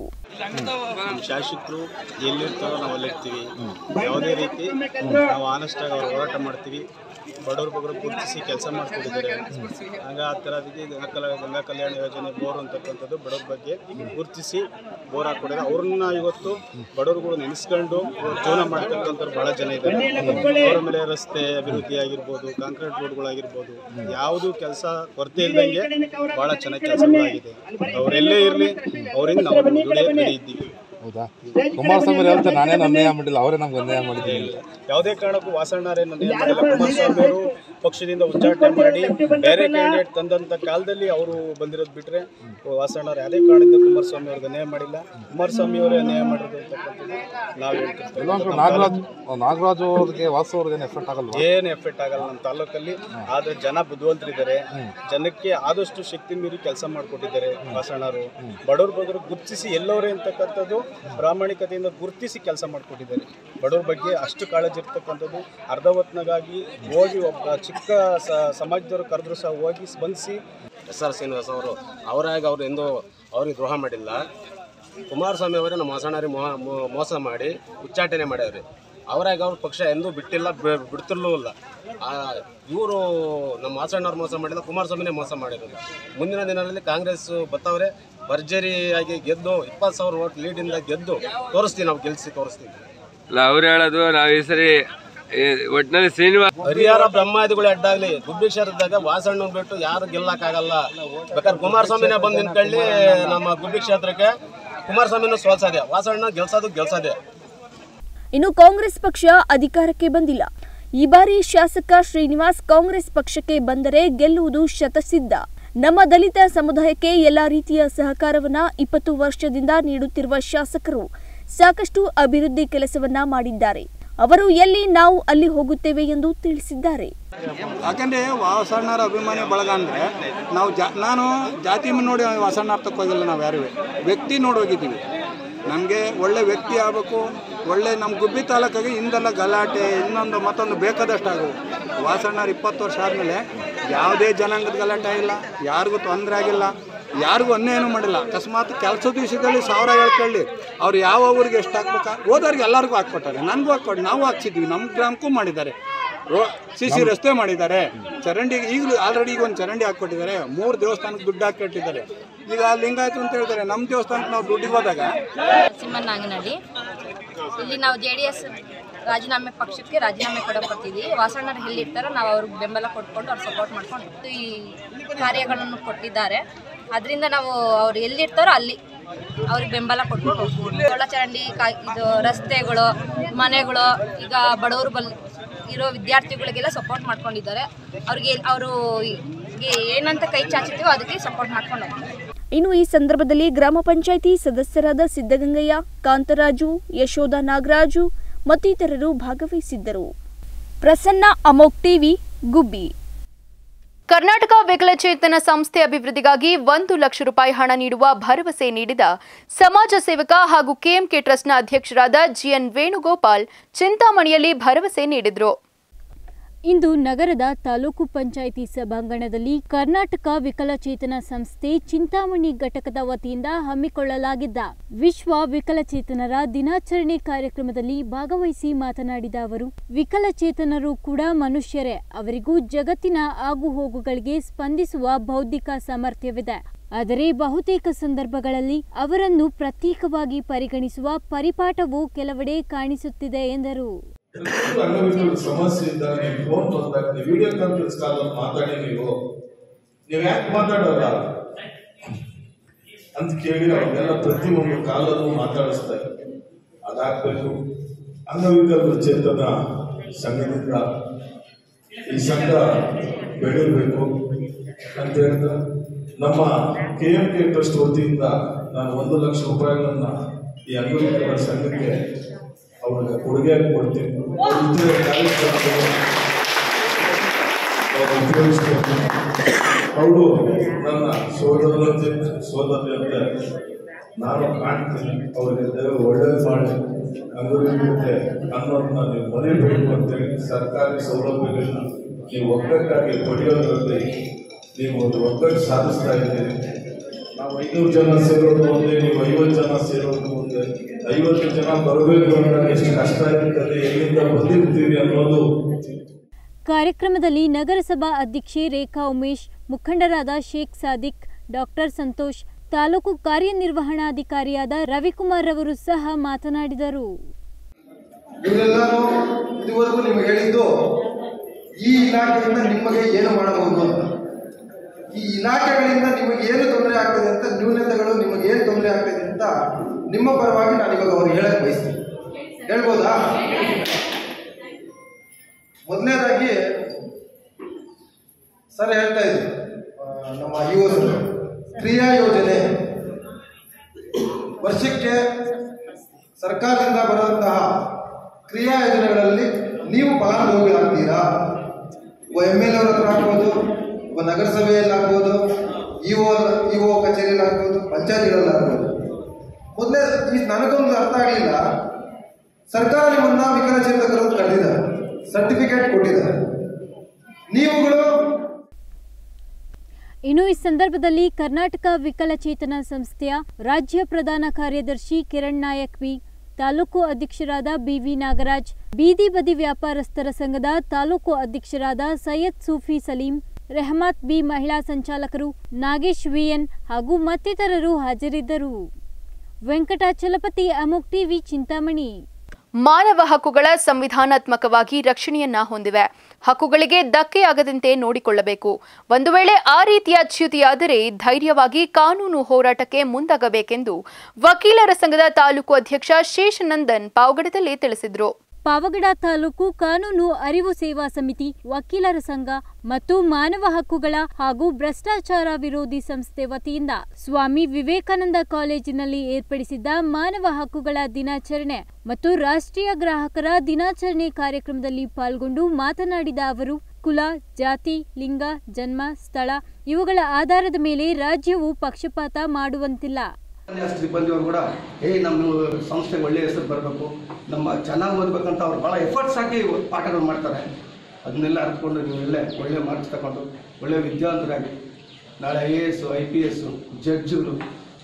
ಶಾಸಕರು ಎಲ್ಲಿರ್ತಾರೋ ನಾವು ಅಲ್ಲಿರ್ತೀವಿ. ಯಾವುದೇ ರೀತಿ ನಾವು ಆನೆಸ್ಟ್ ಆಗಿ ಅವ್ರು ಹೋರಾಟ ಮಾಡ್ತೀವಿ. ಬಡವ್ರ ಬಗ್ಗರು ಗುರುತಿಸಿ ಕೆಲಸ ಮಾಡಿಕೊಟ್ಟಿದ್ದಾರೆ. ಹಂಗ ಆ ಥರದಿಗೆ ಗಂಗಾ ಗಂಗಾ ಕಲ್ಯಾಣ ಯೋಜನೆ ಬೋರ್ ಅಂತಕ್ಕಂಥದ್ದು ಬಡವ್ರ ಬಗ್ಗೆ ಗುರುತಿಸಿ ಬೋರ್ ಹಾಕ್ಕೊಟ್ಟಿದ್ದಾರೆ. ಅವ್ರನ್ನ ಇವತ್ತು ಬಡವ್ರುಗಳು ನೆನೆಸ್ಕೊಂಡು ಜೀವನ ಮಾಡ್ತಕ್ಕಂಥವ್ರು ಭಾಳ ಜನ ಇದ್ದಾರೆ. ಅವರ ಮೇಲೆ ರಸ್ತೆ ಅಭಿವೃದ್ಧಿ ಆಗಿರ್ಬೋದು, ಕಾಂಕ್ರೀಟ್ ರೋಡ್ಗಳಾಗಿರ್ಬೋದು, ಯಾವುದು ಕೆಲಸ ಕೊರತೆ ಇಲ್ದಂಗೆ ಭಾಳ ಚೆನ್ನಾಗಿ ಕೆಲಸಗಳಾಗಿದೆ. ಅವರೆಲ್ಲೇ ಇರಲಿ ಅವರಿಂದ ನಾವು ದುಡಿಯೋಕೆ ಇದ್ದೀವಿ. ಹೌದಾ? ಕುಮಾರಸ್ವಾಮಿ ಹೇಳ್ತಾರೆ ನಾನೇನು ಅನ್ಯಾಯ ಮಾಡಿಲ್ಲ, ಅವರೇ ನಮ್ಗೆ ಅನ್ಯಾಯ ಮಾಡಿದ್ದೀನಿ. ಯಾವುದೇ ಕಾರಣಕ್ಕೂ ವಾಸಣ್ಣರೇನು ಅನ್ಯಾಯ ಮಾಡಿಲ್ಲ. ಕುಮಾರಸ್ವಾಮಿ ಅವರು ಪಕ್ಷದಿಂದ ಉಚ್ಚಾಟನೆ ಮಾಡಿ ಬೇರೆ ಕ್ಯಾಂಡಿಡೇಟ್ ತಂದಂಥ ಕಾಲದಲ್ಲಿ ಅವರು ಬಂದಿರೋದು ಬಿಟ್ಟರೆ ವಾಸಣ್ಣವ್ರು ಯಾವುದೇ ಕಾರಣದಿಂದ ಕುಮಾರಸ್ವಾಮಿ ಅವ್ರಿಗೆ ಅನ್ಯಾಯ ಮಾಡಿಲ್ಲ. ಕುಮಾರಸ್ವಾಮಿ ಅವರೇ ಅನ್ಯಾಯ ಮಾಡಿರೋದು ಅಂತಕ್ಕಂಥದ್ದು ನಾವು ಹೇಳ್ತೀವಿ. ನಾಗರಾಜ್ ನಾಗರಾಜು ಅವ್ರಿಗೆ ವಾಸು ಅವ್ರಿಗೆ ಏನು ಎಫೆಕ್ಟ್ ಆಗಲ್ಲ, ಏನು ಎಫೆಕ್ಟ್ ಆಗಲ್ಲ ನಮ್ಮ ತಾಲೂಕಲ್ಲಿ. ಆದರೆ ಜನ ಬುದ್ಧಿವಂತರಿದ್ದಾರೆ. ಜನಕ್ಕೆ ಆದಷ್ಟು ಶಕ್ತಿ ಮೀರಿ ಕೆಲಸ ಮಾಡಿಕೊಟ್ಟಿದ್ದಾರೆ ವಾಸಣ್ಣವರು. ಬಡವ್ರ ಬಗ್ಗರು ಗುರುತಿಸಿ ಎಲ್ಲವರೇ ಅಂತಕ್ಕಂಥದ್ದು ಪ್ರಾಮಾಣಿಕತೆಯಿಂದ ಗುರುತಿಸಿ ಕೆಲಸ ಮಾಡಿಕೊಟ್ಟಿದ್ದಾರೆ. ಬಡವ್ರ ಬಗ್ಗೆ ಅಷ್ಟು ಕಾಳಜಿ ಇರ್ತಕ್ಕಂಥದ್ದು. ಅರ್ಧ ಹೊತ್ನಾಗಾಗಿ ಹೋಗಿ ಒಬ್ಬ ಚಿಕ್ಕ ಸಮಾಜದವರು ಕರೆದ್ರು ಸಹ ಹೋಗಿ ಸ್ಪಂದಿಸಿ ಎಸ್ ಆರ್ ಶ್ರೀನಿವಾಸ್ ಅವರು ಅವರಾಗಿ ಅವ್ರು ಎಂದೂ ಅವ್ರಿಗೆ ದ್ರೋಹ ಮಾಡಿಲ್ಲ. ಕುಮಾರಸ್ವಾಮಿ ಅವರೇ ನಮ್ಮ ವಾಸಣ್ಣರಿ ಮೋಸ ಮಾಡಿ ಉಚ್ಚಾಟನೆ ಮಾಡ್ಯಾವ್ರಿ. ಅವರಾಗಿ ಅವ್ರ ಪಕ್ಷ ಎಂದೂ ಬಿಟ್ಟಿಲ್ಲ, ಬಿಡ್ತಿರ್ಲೂ ಇಲ್ಲ. ಇವರು ನಮ್ಮ ವಾಸಣ್ಣವ್ರು ಮೋಸ ಮಾಡಿಲ್ಲ, ಕುಮಾರಸ್ವಾಮಿನೇ ಮೋಸ ಮಾಡಿರೋದು. ಮುಂದಿನ ದಿನಗಳಲ್ಲಿ ಕಾಂಗ್ರೆಸ್ ಬತ್ತವ್ರೆ ಭರ್ಜರಿಯಾಗಿ ಗೆದ್ದು ಇಪ್ಪತ್ತು ಸಾವಿರ ಓಟ್ ಲೀಡಿಂದ ಗೆದ್ದು ತೋರಿಸ್ತೀವಿ, ನಾವು ಗೆಲ್ಸಿ ತೋರಿಸ್ತೀವಿ. ಇಲ್ಲ ಅವ್ರು ಹೇಳೋದು ನಾವು ಈ ಸರಿ ಒಟ್ಟಿನಲ್ಲಿ ಶ್ರೀನಿವಾಸ್ ಹರಿಹರ ಬ್ರಹ್ಮಾದಿಗಳು ಅಡ್ಡಾಗ್ಲಿ ಗುಬ್ಬಿ ಕ್ಷೇತ್ರದಾಗ ವಾಸಣ್ಣ ಬಿಟ್ಟು ಯಾರು ಗೆಲ್ಲಕ್ಕಾಗಲ್ಲ. ಬೇಕಾದ್ರೆ ಕುಮಾರಸ್ವಾಮಿನೇ ಬಂದು ನಿಂತ್ಕೊಳ್ಳಿ ನಮ್ಮ ಗುಬ್ಬಿ ಕ್ಷೇತ್ರಕ್ಕೆ ಕುಮಾರಸ್ವಾಮಿನೂ ಸೋಲ್ಸದೆ, ವಾಸಣ್ಣ ಗೆಲ್ಸೋದು ಗೆಲ್ಸದೆ. ಇನ್ನು ಕಾಂಗ್ರೆಸ್ ಪಕ್ಷ ಅಧಿಕಾರಕ್ಕೆ ಬಂದಿಲ್ಲ. ಈ ಬಾರಿ ಶಾಸಕ ಶ್ರೀನಿವಾಸ್ ಕಾಂಗ್ರೆಸ್ ಪಕ್ಷಕ್ಕೆ ಬಂದರೆ ಗೆಲ್ಲುವುದು ಶತಸಿದ್ಧ. ನಮ್ಮ ದಲಿತ ಸಮುದಾಯಕ್ಕೆ ಎಲ್ಲಾ ರೀತಿಯ ಸಹಕಾರವನ್ನ ಇಪ್ಪತ್ತು ವರ್ಷದಿಂದ ನೀಡುತ್ತಿರುವ ಶಾಸಕರು ಸಾಕಷ್ಟು ಅಭಿವೃದ್ಧಿ ಕೆಲಸವನ್ನ ಮಾಡಿದ್ದಾರೆ. ಅವರು ಎಲ್ಲಿ ನಾವು ಅಲ್ಲಿ ಹೋಗುತ್ತೇವೆ ಎಂದು ತಿಳಿಸಿದ್ದಾರೆ. ಯಾಕಂದರೆ ವಾಸಣ್ಣರ ಅಭಿಮಾನಿ ಬಳಗ ಅಂದರೆ ನಾವು ಜಾ ನಾನು ಜಾತಿ ನೋಡಿ ವಾಸಣ್ಣ ಅರ್ಥಕ್ಕೆ ಹೋಗಿಲ್ಲ. ನಾವು ಯಾರು ವ್ಯಕ್ತಿ ನೋಡಿ ಹೋಗಿದ್ದೀವಿ. ನಮಗೆ ಒಳ್ಳೆ ವ್ಯಕ್ತಿ ಆಗಬೇಕು. ಒಳ್ಳೆ ನಮ್ಮ ಗುಬ್ಬಿ ತಾಲೂಕಿಗೆ ಹಿಂದೆಲ್ಲ ಗಲಾಟೆ ಇನ್ನೊಂದು ಮತ್ತೊಂದು ಬೇಕಾದಷ್ಟು ಆಗವು. ವಾಸಣ್ಣರು ಇಪ್ಪತ್ತು ವರ್ಷ ಆದಮೇಲೆ ಯಾವುದೇ ಜನಾಂಗದ ಗಲಾಟೆ ಆಗಿಲ್ಲ, ಯಾರಿಗೂ ತೊಂದರೆ ಆಗಿಲ್ಲ, ಯಾರಿಗೂ ಅನ್ಯಾಯನೂ ಮಾಡಿಲ್ಲ. ಅಕಸ್ಮಾತ್ ಕೆಲಸದ ವಿಷಯದಲ್ಲಿ ಸಾವಿರ ಹೇಳ್ಕೊಳ್ಳಿ, ಅವ್ರು ಯಾವ ಊರಿಗೆ ಎಷ್ಟು ಹಾಕ್ಬೇಕಾ ಹೋದವ್ರಿಗೆ ಎಲ್ಲರಿಗೂ ಹಾಕ್ಕೊಟ್ಟಾರೆ. ನನಗೂ ಹಾಕ್ಕೊಟ್ಟು ನಾವು ಹಾಕ್ಸಿದ್ವಿ, ನಮ್ಮ ಗ್ರಾಮಕ್ಕೂ ಮಾಡಿದ್ದಾರೆ. ಸಿ ಸಿ ರಸ್ತೆ ಮಾಡಿದ್ದಾರೆ, ಚರಂಡಿ ಈಗಲೂ ಆಲ್ರೆಡಿ ಈಗ ಒಂದು ಚರಂಡಿ ಹಾಕ್ಕೊಟ್ಟಿದ್ದಾರೆ, ಮೂರು ದೇವಸ್ಥಾನಕ್ಕೆ ದುಡ್ಡು ಹಾಕಿ ಕಟ್ಟಿದ್ದಾರೆ. ಈಗ ಲಿಂಗಾಯತು ಅಂತ ಹೇಳ್ತಾರೆ, ನಮ್ಮ ದೇವಸ್ಥಾನಕ್ಕೆ ನಾವು ದುಡ್ಡಿಗೆ ಹೋದಾಗ ಸಿಮ್ಮನಾಗಿನಹಳ್ಳಿ ಇಲ್ಲಿ ನಾವು ಜೆ ಡಿ ಎಸ್ ರಾಜೀನಾಮೆ ಪಕ್ಷಕ್ಕೆ ರಾಜೀನಾಮೆ ಕೊಡಕೊಟ್ಟಿದ್ದೀವಿ. ವಾಸಣ್ಣರು ಎಲ್ಲಿರ್ತಾರೋ ನಾವು ಅವ್ರಿಗೆ ಬೆಂಬಲ ಕೊಟ್ಕೊಂಡು ಅವ್ರು ಸಪೋರ್ಟ್ ಮಾಡ್ಕೊಂಡು ಈ ಕಾರ್ಯಗಳನ್ನು ಕೊಟ್ಟಿದ್ದಾರೆ. ಅದರಿಂದ ನಾವು ಅವ್ರು ಎಲ್ಲಿರ್ತಾರೋ ಅಲ್ಲಿ ಅವ್ರಿಗೆ ಬೆಂಬಲ ಕೊಟ್ಕೊಂಡು ಹೋಗ್ಬೋದು. ಒಳಚರಂಡಿ ಕಾ ಇದು ರಸ್ತೆಗಳು, ಮನೆಗಳು, ಈಗ ಬಡವರು ಬಲ್ ಇರೋ ವಿದ್ಯಾರ್ಥಿಗಳಿಗೆಲ್ಲ ಸಪೋರ್ಟ್ ಮಾಡ್ಕೊಂಡಿದ್ದಾರೆ. ಅವ್ರಿಗೆ ಅವರು ಏನಂತ ಕೈ ಚಾಚಿರ್ತೀವೋ ಅದಕ್ಕೆ ಸಪೋರ್ಟ್ ಮಾಡ್ಕೊಂಡು ಹೋಗ್ತಾರೆ. ಇನ್ನು ಈ ಸಂದರ್ಭದಲ್ಲಿ ಗ್ರಾಮ ಪಂಚಾಯಿತಿ ಸದಸ್ಯರಾದ ಸಿದ್ದಗಂಗಯ್ಯ, ಕಾಂತರಾಜು, ಯಶೋಧ ನಾಗರಾಜು ಮತ್ತಿತರರು ಭಾಗವಹಿಸಿದ್ದರು. ಪ್ರಸನ್ನ, ಅಮೋಕ್ ಟಿವಿ, ಗುಬ್ಬಿ. ಕರ್ನಾಟಕ ವಿಕಲಚೇತನ ಸಂಸ್ಥೆ ಅಭಿವೃದ್ಧಿಗಾಗಿ ಒಂದು ಲಕ್ಷ ರೂಪಾಯಿ ಹಣ ನೀಡುವ ಭರವಸೆ ನೀಡಿದ ಸಮಾಜ ಸೇವಕ ಹಾಗೂ ಕೆಎಂಕೆ ಟ್ರಸ್ಟ್ನ ಅಧ್ಯಕ್ಷರಾದ ಜಿಎನ್ ವೇಣುಗೋಪಾಲ್ ಚಿಂತಾಮಣಿಯಲ್ಲಿ ಭರವಸೆ ನೀಡಿದರು. ಇಂದು ನಗರದ ತಾಲೂಕು ಪಂಚಾಯಿತಿ ಸಭಾಂಗಣದಲ್ಲಿ ಕರ್ನಾಟಕ ವಿಕಲಚೇತನ ಸಂಸ್ಥೆ ಚಿಂತಾಮಣಿ ಘಟಕದ ವತಿಯಿಂದ ಹಮ್ಮಿಕೊಳ್ಳಲಾಗಿದ್ದ ವಿಶ್ವ ವಿಕಲಚೇತನರ ದಿನಾಚರಣೆ ಕಾರ್ಯಕ್ರಮದಲ್ಲಿ ಭಾಗವಹಿಸಿ ಮಾತನಾಡಿದ ಅವರು, ವಿಕಲಚೇತನರು ಕೂಡ ಮನುಷ್ಯರೇ, ಅವರಿಗೂ ಜಗತ್ತಿನ ಆಗುಹೋಗುಗಳಿಗೆ ಸ್ಪಂದಿಸುವ ಬೌದ್ಧಿಕ ಸಾಮರ್ಥ್ಯವಿದೆ. ಆದರೆ ಬಹುತೇಕ ಸಂದರ್ಭಗಳಲ್ಲಿ ಅವರನ್ನು ಪ್ರತ್ಯೇಕವಾಗಿ ಪರಿಗಣಿಸುವ ಪರಿಪಾಠವು ಕೆಲವೆಡೆ ಕಾಣಿಸುತ್ತಿದೆ ಎಂದರು. ಅಂಗವಿಕಲರ ಸಮಸ್ಯೆ ಇದ್ದಾಗ ನೀವು ಫೋನ್ ಬಂದಾಗ ನೀವು ವಿಡಿಯೋ ಕಾನ್ಫರೆನ್ಸ್ ಕಾಲ್ ಮಾತಾಡಿ, ನೀವು ನೀವು ಯಾಕೆ ಮಾತಾಡೋಲ್ಲ ಅಂತ ಕೇಳಿ ಅವ್ರಿಗೆಲ್ಲ ಪ್ರತಿಯೊಂದು ಕಾಲಲ್ಲೂ ಮಾತಾಡಿಸ್ತಾರೆ. ಅದಾಗಬೇಕು. ಅಂಗವಿಕಲರ ಚೇತನ ಸಂಘದಿಂದ ಈ ಸಂಘ ಬೆಳೆಯಬೇಕು ಅಂತ ಹೇಳಿದ ನಮ್ಮ ಕೆ ಎಂ ಕೆ ಟ್ರಸ್ಟ್ ವತಿಯಿಂದ ನಾನು ಒಂದು ಲಕ್ಷ ರೂಪಾಯಿಗಳನ್ನ ಈ ಅಂಗವಿಕಲರ ಸಂಘಕ್ಕೆ ಅವ್ರಿಗೆ ಕೊಡುಗೆಯಾಗಿ ಕೊಡ್ತೀನಿ. ಅವರು ನನ್ನ ಸೋದರರಂತೆ ಸೋದರಿಯಂತೆ ನಾನು ಕಾಣ್ತೀನಿ. ಅವರಿಗೆ ದೇವರು ಒಳ್ಳೇದು ಮಾಡಿ ಅಂಗವಿಕಲತೆ ಅನ್ನೋದನ್ನ ನೀವು ಮರಿಬೇಕು ಅಂತೇಳಿ ಸರ್ಕಾರಿ ಸೌಲಭ್ಯಗಳನ್ನ ನೀವು ಒಗ್ಗಟ್ಟಾಗಿ ಪಡೆಯೋದ್ರಲ್ಲಿ ನೀವು ಒಂದು ಒಗ್ಗಟ್ಟು ಸಾಧಿಸ್ತಾ ಇದ್ದೀರಿ. ನಾವು ಐನೂರು ಜನ ಸೇರೋದು ಒಂದೇ, ನೀವು ಐವತ್ತು ಜನ ಸೇರೋದು ಒಂದೇ. ಐವತ್ತು ಜನ ಬರಬೇಕು ಅಂದಾಗ ಎಷ್ಟು ಕಷ್ಟ ಇರ್ತದೆ, ಎಲ್ಲಿಂದ ಬಂದಿರ್ತೀರಿ ಅನ್ನೋದು. ಕಾರ್ಯಕ್ರಮದಲ್ಲಿ ನಗರಸಭಾ ಅಧ್ಯಕ್ಷೆ ರೇಖಾ ಉಮೇಶ್, ಮುಖಂಡರಾದ ಶೇಖ್ ಸಾದಿಕ್, ಡಾಕ್ಟರ್ ಸಂತೋಷ್, ತಾಲೂಕು ಕಾರ್ಯನಿರ್ವಹಣಾಧಿಕಾರಿಯಾದ ರವಿಕುಮಾರ್ ಅವರು ಸಹ ಮಾತನಾಡಿದರು. ಇವರೆಲ್ಲರೂ ಇದುವರೆಗೂ ನಿಮಗೆ ಹೇಳಿದ್ದು ಈ ಇಲಾಖೆಯಿಂದ ನಿಮಗೆ ಏನು ಮಾಡಬಹುದು ಅಂತ. ಈ ಇಲಾಖೆಗಳಿಂದ ನಿಮಗೆ ಏನು ತೊಂದರೆ ಆಗ್ತದೆ ಅಂತ, ನ್ಯೂನತೆಗಳು ನಿಮಗೆ ಏನು ತೊಂದರೆ ಆಗ್ತದೆ ಅಂತ ನಿಮ್ಮ ಪರವಾಗಿ ನಾನು ಇವಾಗ ಅವ್ರು ಹೇಳಕ್ ಬಯಸ್ತೀನಿ. ಹೇಳ್ಬೋದಾ? ಮೊದಲನೇದಾಗಿ ಸರ್ ಹೇಳ್ತಾ ಇದ್ರು, ನಮ್ಮ ಯುವ ಕ್ರಿಯಾ ಯೋಜನೆ ವರ್ಷಕ್ಕೆ ಸರ್ಕಾರದಿಂದ ಬರುವಂತಹ ಕ್ರಿಯಾ ಯೋಜನೆಗಳಲ್ಲಿ ನೀವು ಫಲಾನುಭವಿಗಳಾಗ್ತೀರಾ? ಒಬ್ಬ ಎಮ್ ಎಲ್ ಎ ಅವ್ರ ಹತ್ರ ಆಗ್ಬೋದು, ಒಬ್ಬ ನಗರಸಭೆಯಲ್ಲಿ ಆಗ್ಬೋದು, ಇಒ ಇಒ ಕಚೇರಿಯಲ್ಲಿ ಆಗ್ಬೋದು, ಪಂಚಾಯತಿಗಳಲ್ಲಿ ಆಗ್ಬೋದು. ಮೊದಲೇ ಈ ನನಗೊಂದು ಅರ್ಥ ಆಗಲಿಲ್ಲ. ಸರ್ಕಾರ ನಿಮ್ಮನ್ನ ವಿಕಲಚೇತಕರು ಕರೆದಿದ್ದಾರೆ, ಸರ್ಟಿಫಿಕೇಟ್ ಕೊಟ್ಟಿದ್ದಾರೆ. ನೀವುಗಳು ಇನ್ನು ಈ ಸಂದರ್ಭದಲ್ಲಿ ಕರ್ನಾಟಕ ವಿಕಲಚೇತನ ಸಂಸ್ಥೆಯ ರಾಜ್ಯ ಪ್ರಧಾನ ಕಾರ್ಯದರ್ಶಿ ಕಿರಣ್ ನಾಯಕ್ ಬಿ, ತಾಲೂಕು ಅಧ್ಯಕ್ಷರಾದ ಬಿವಿ ನಾಗರಾಜ್, ಬೀದಿ ಬದಿ ವ್ಯಾಪಾರಸ್ಥರ ಸಂಘದ ತಾಲೂಕು ಅಧ್ಯಕ್ಷರಾದ ಸೈಯದ್ ಸೂಫಿ ಸಲೀಂ, ರೆಹಮತ್ ಬಿ ಮಹಿಳಾ ಸಂಚಾಲಕರು, ನಾಗೇಶ್ ವಿಎನ್ ಹಾಗೂ ಮತ್ತಿತರರು ಹಾಜರಿದ್ದರು. ವೆಂಕಟಾಚಲಪತಿ, ಅಮೋಕ್ ಟಿವಿ, ಚಿಂತಾಮಣಿ. ಮಾನವ ಹಕ್ಕುಗಳ ಸಂವಿಧಾನಾತ್ಮಕವಾಗಿ ರಕ್ಷಣೆಯನ್ನ ಹೊಂದಿವೆ. ಹಕ್ಕುಗಳಿಗೆ ಧಕ್ಕೆಯಾಗದಂತೆ ನೋಡಿಕೊಳ್ಳಬೇಕು. ಒಂದು ವೇಳೆ ಆ ರೀತಿಯ ಚ್ಯುತಿಯಾದರೆ ಧೈರ್ಯವಾಗಿ ಕಾನೂನು ಹೋರಾಟಕ್ಕೆ ಮುಂದಾಗಬೇಕೆಂದು ವಕೀಲರ ಸಂಘದ ತಾಲೂಕು ಅಧ್ಯಕ್ಷ ಶೇಷನಂದನ್ ಪಾವಗಡದಲ್ಲಿ ತಿಳಿಸಿದರು. ಪಾವಗಡ ತಾಲೂಕು ಕಾನೂನು ಅರಿವು ಸೇವಾ ಸಮಿತಿ, ವಕೀಲರ ಸಂಘ ಮತ್ತು ಮಾನವ ಹಕ್ಕುಗಳ ಹಾಗೂ ಭ್ರಷ್ಟಾಚಾರ ವಿರೋಧಿ ಸಂಸ್ಥೆ ವತಿಯಿಂದ ಸ್ವಾಮಿ ವಿವೇಕಾನಂದ ಕಾಲೇಜಿನಲ್ಲಿ ಏರ್ಪಡಿಸಿದ್ದ ಮಾನವ ಹಕ್ಕುಗಳ ದಿನಾಚರಣೆ ಮತ್ತು ರಾಷ್ಟ್ರೀಯ ಗ್ರಾಹಕರ ದಿನಾಚರಣೆ ಕಾರ್ಯಕ್ರಮದಲ್ಲಿ ಪಾಲ್ಗೊಂಡು ಮಾತನಾಡಿದ ಅವರು, ಕುಲ, ಜಾತಿ, ಲಿಂಗ, ಜನ್ಮ, ಸ್ಥಳ ಇವುಗಳ ಆಧಾರದ ಮೇಲೆ ರಾಜ್ಯವು ಪಕ್ಷಪಾತ ಮಾಡುವಂತಿಲ್ಲ. ಸಿಬ್ಬಂದಿಯವರು ಕೂಡ ಏ ನಮ್ಮ ಸಂಸ್ಥೆಗೆ ಒಳ್ಳೆಯ ಹೆಸರು ಬರಬೇಕು, ನಮ್ಮ ಚೆನ್ನಾಗಿ ಓದಬೇಕಂತ ಅವ್ರು ಭಾಳ ಎಫರ್ಟ್ಸ್ ಹಾಕಿ ಪಾಠಗಳು ಮಾಡ್ತಾರೆ. ಅದನ್ನೆಲ್ಲ ಅರ್ಥಕೊಂಡು ನೀವೆಲ್ಲ ಒಳ್ಳೆ ಮಾರ್ಕ್ಸ್ ತಗೊಂಡು ಒಳ್ಳೆಯ ವಿದ್ಯಾವಂತರಾಗಿ ನಾಳೆ I A S, I P S, ಜಡ್ಜ್ಗಳು,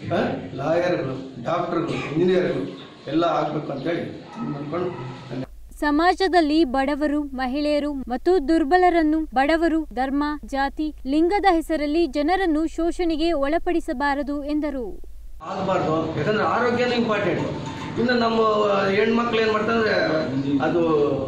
ಲಾಯರ್ಗಳು, ಡಾಕ್ಟರ್ಗಳು, ಇಂಜಿನಿಯರ್ಗಳು ಎಲ್ಲ ಆಗಬೇಕು ಅಂತೇಳಿ ಅಂದ್ಕೊಂಡು ಸಮಾಜದಲ್ಲಿ ಬಡವರು, ಮಹಿಳೆಯರು ಮತ್ತು ದುರ್ಬಲರನ್ನು ಬಡವರು, ಧರ್ಮ, ಜಾತಿ, ಲಿಂಗದ ಹೆಸರಲ್ಲಿ ಜನರನ್ನು ಶೋಷಣೆಗೆ ಒಳಪಡಿಸಬಾರದು ಎಂದರು. ಆಗಬಾರ್ದು, ಯಾಕಂದ್ರೆ ಆರೋಗ್ಯನೂ ಇಂಪಾರ್ಟೆಂಟ್. ಇನ್ನು ನಮ್ಮ ಹೆಣ್ಮಕ್ಳು ಏನು ಮಾಡ್ತಾರೆ, ಅದು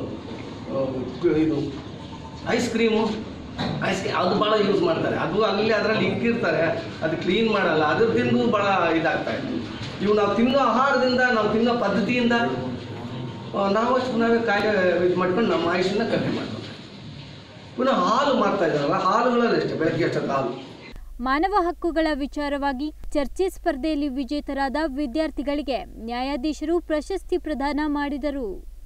ಇದು ಐಸ್ ಕ್ರೀಮು ಐಸ್ ಕ್ರೀಮ್ ಅದು ಭಾಳ ಯೂಸ್ ಮಾಡ್ತಾರೆ. ಅದು ಅಲ್ಲಿ ಅದರಲ್ಲಿ ಇಕ್ಕಿರ್ತಾರೆ, ಅದು ಕ್ಲೀನ್ ಮಾಡಲ್ಲ, ಅದ್ರದಿಂದ ಭಾಳ ಇದಾಗ್ತಾ ಇದೆ. ಇವು ನಾವು ತಿನ್ನೋ ಆಹಾರದಿಂದ, ನಾವು ತಿನ್ನೋ ಪದ್ಧತಿಯಿಂದ ನಾವಷ್ಟು ನಾವೇ ಕಾಯಿಲೆ ಇದು ಮಾಡ್ಕೊಂಡು ನಮ್ಮ ಆಯುಷನ್ನ ಕಡಿಮೆ ಮಾಡ್ತೀವಿ. ಪುನಃ ಹಾಲು ಮಾಡ್ತಾ ಇದ್ದಾರಲ್ಲ, ಹಾಲುಗಳಲ್ಲಿ ಅಷ್ಟೇ ಬೆಳಗ್ಗೆ ಅಷ್ಟೊತ್ತು ಹಾಲು. ಮಾನವ ಹಕ್ಕುಗಳ ವಿಚಾರವಾಗಿ ಚರ್ಚೆ ಸ್ಪರ್ಧೆಯಲ್ಲಿ ವಿಜೇತರಾದ ವಿದ್ಯಾರ್ಥಿಗಳಿಗೆ ನ್ಯಾಯಾಧೀಶರು ಪ್ರಶಸ್ತಿ ಪ್ರದಾನ ಮಾಡಿದರು.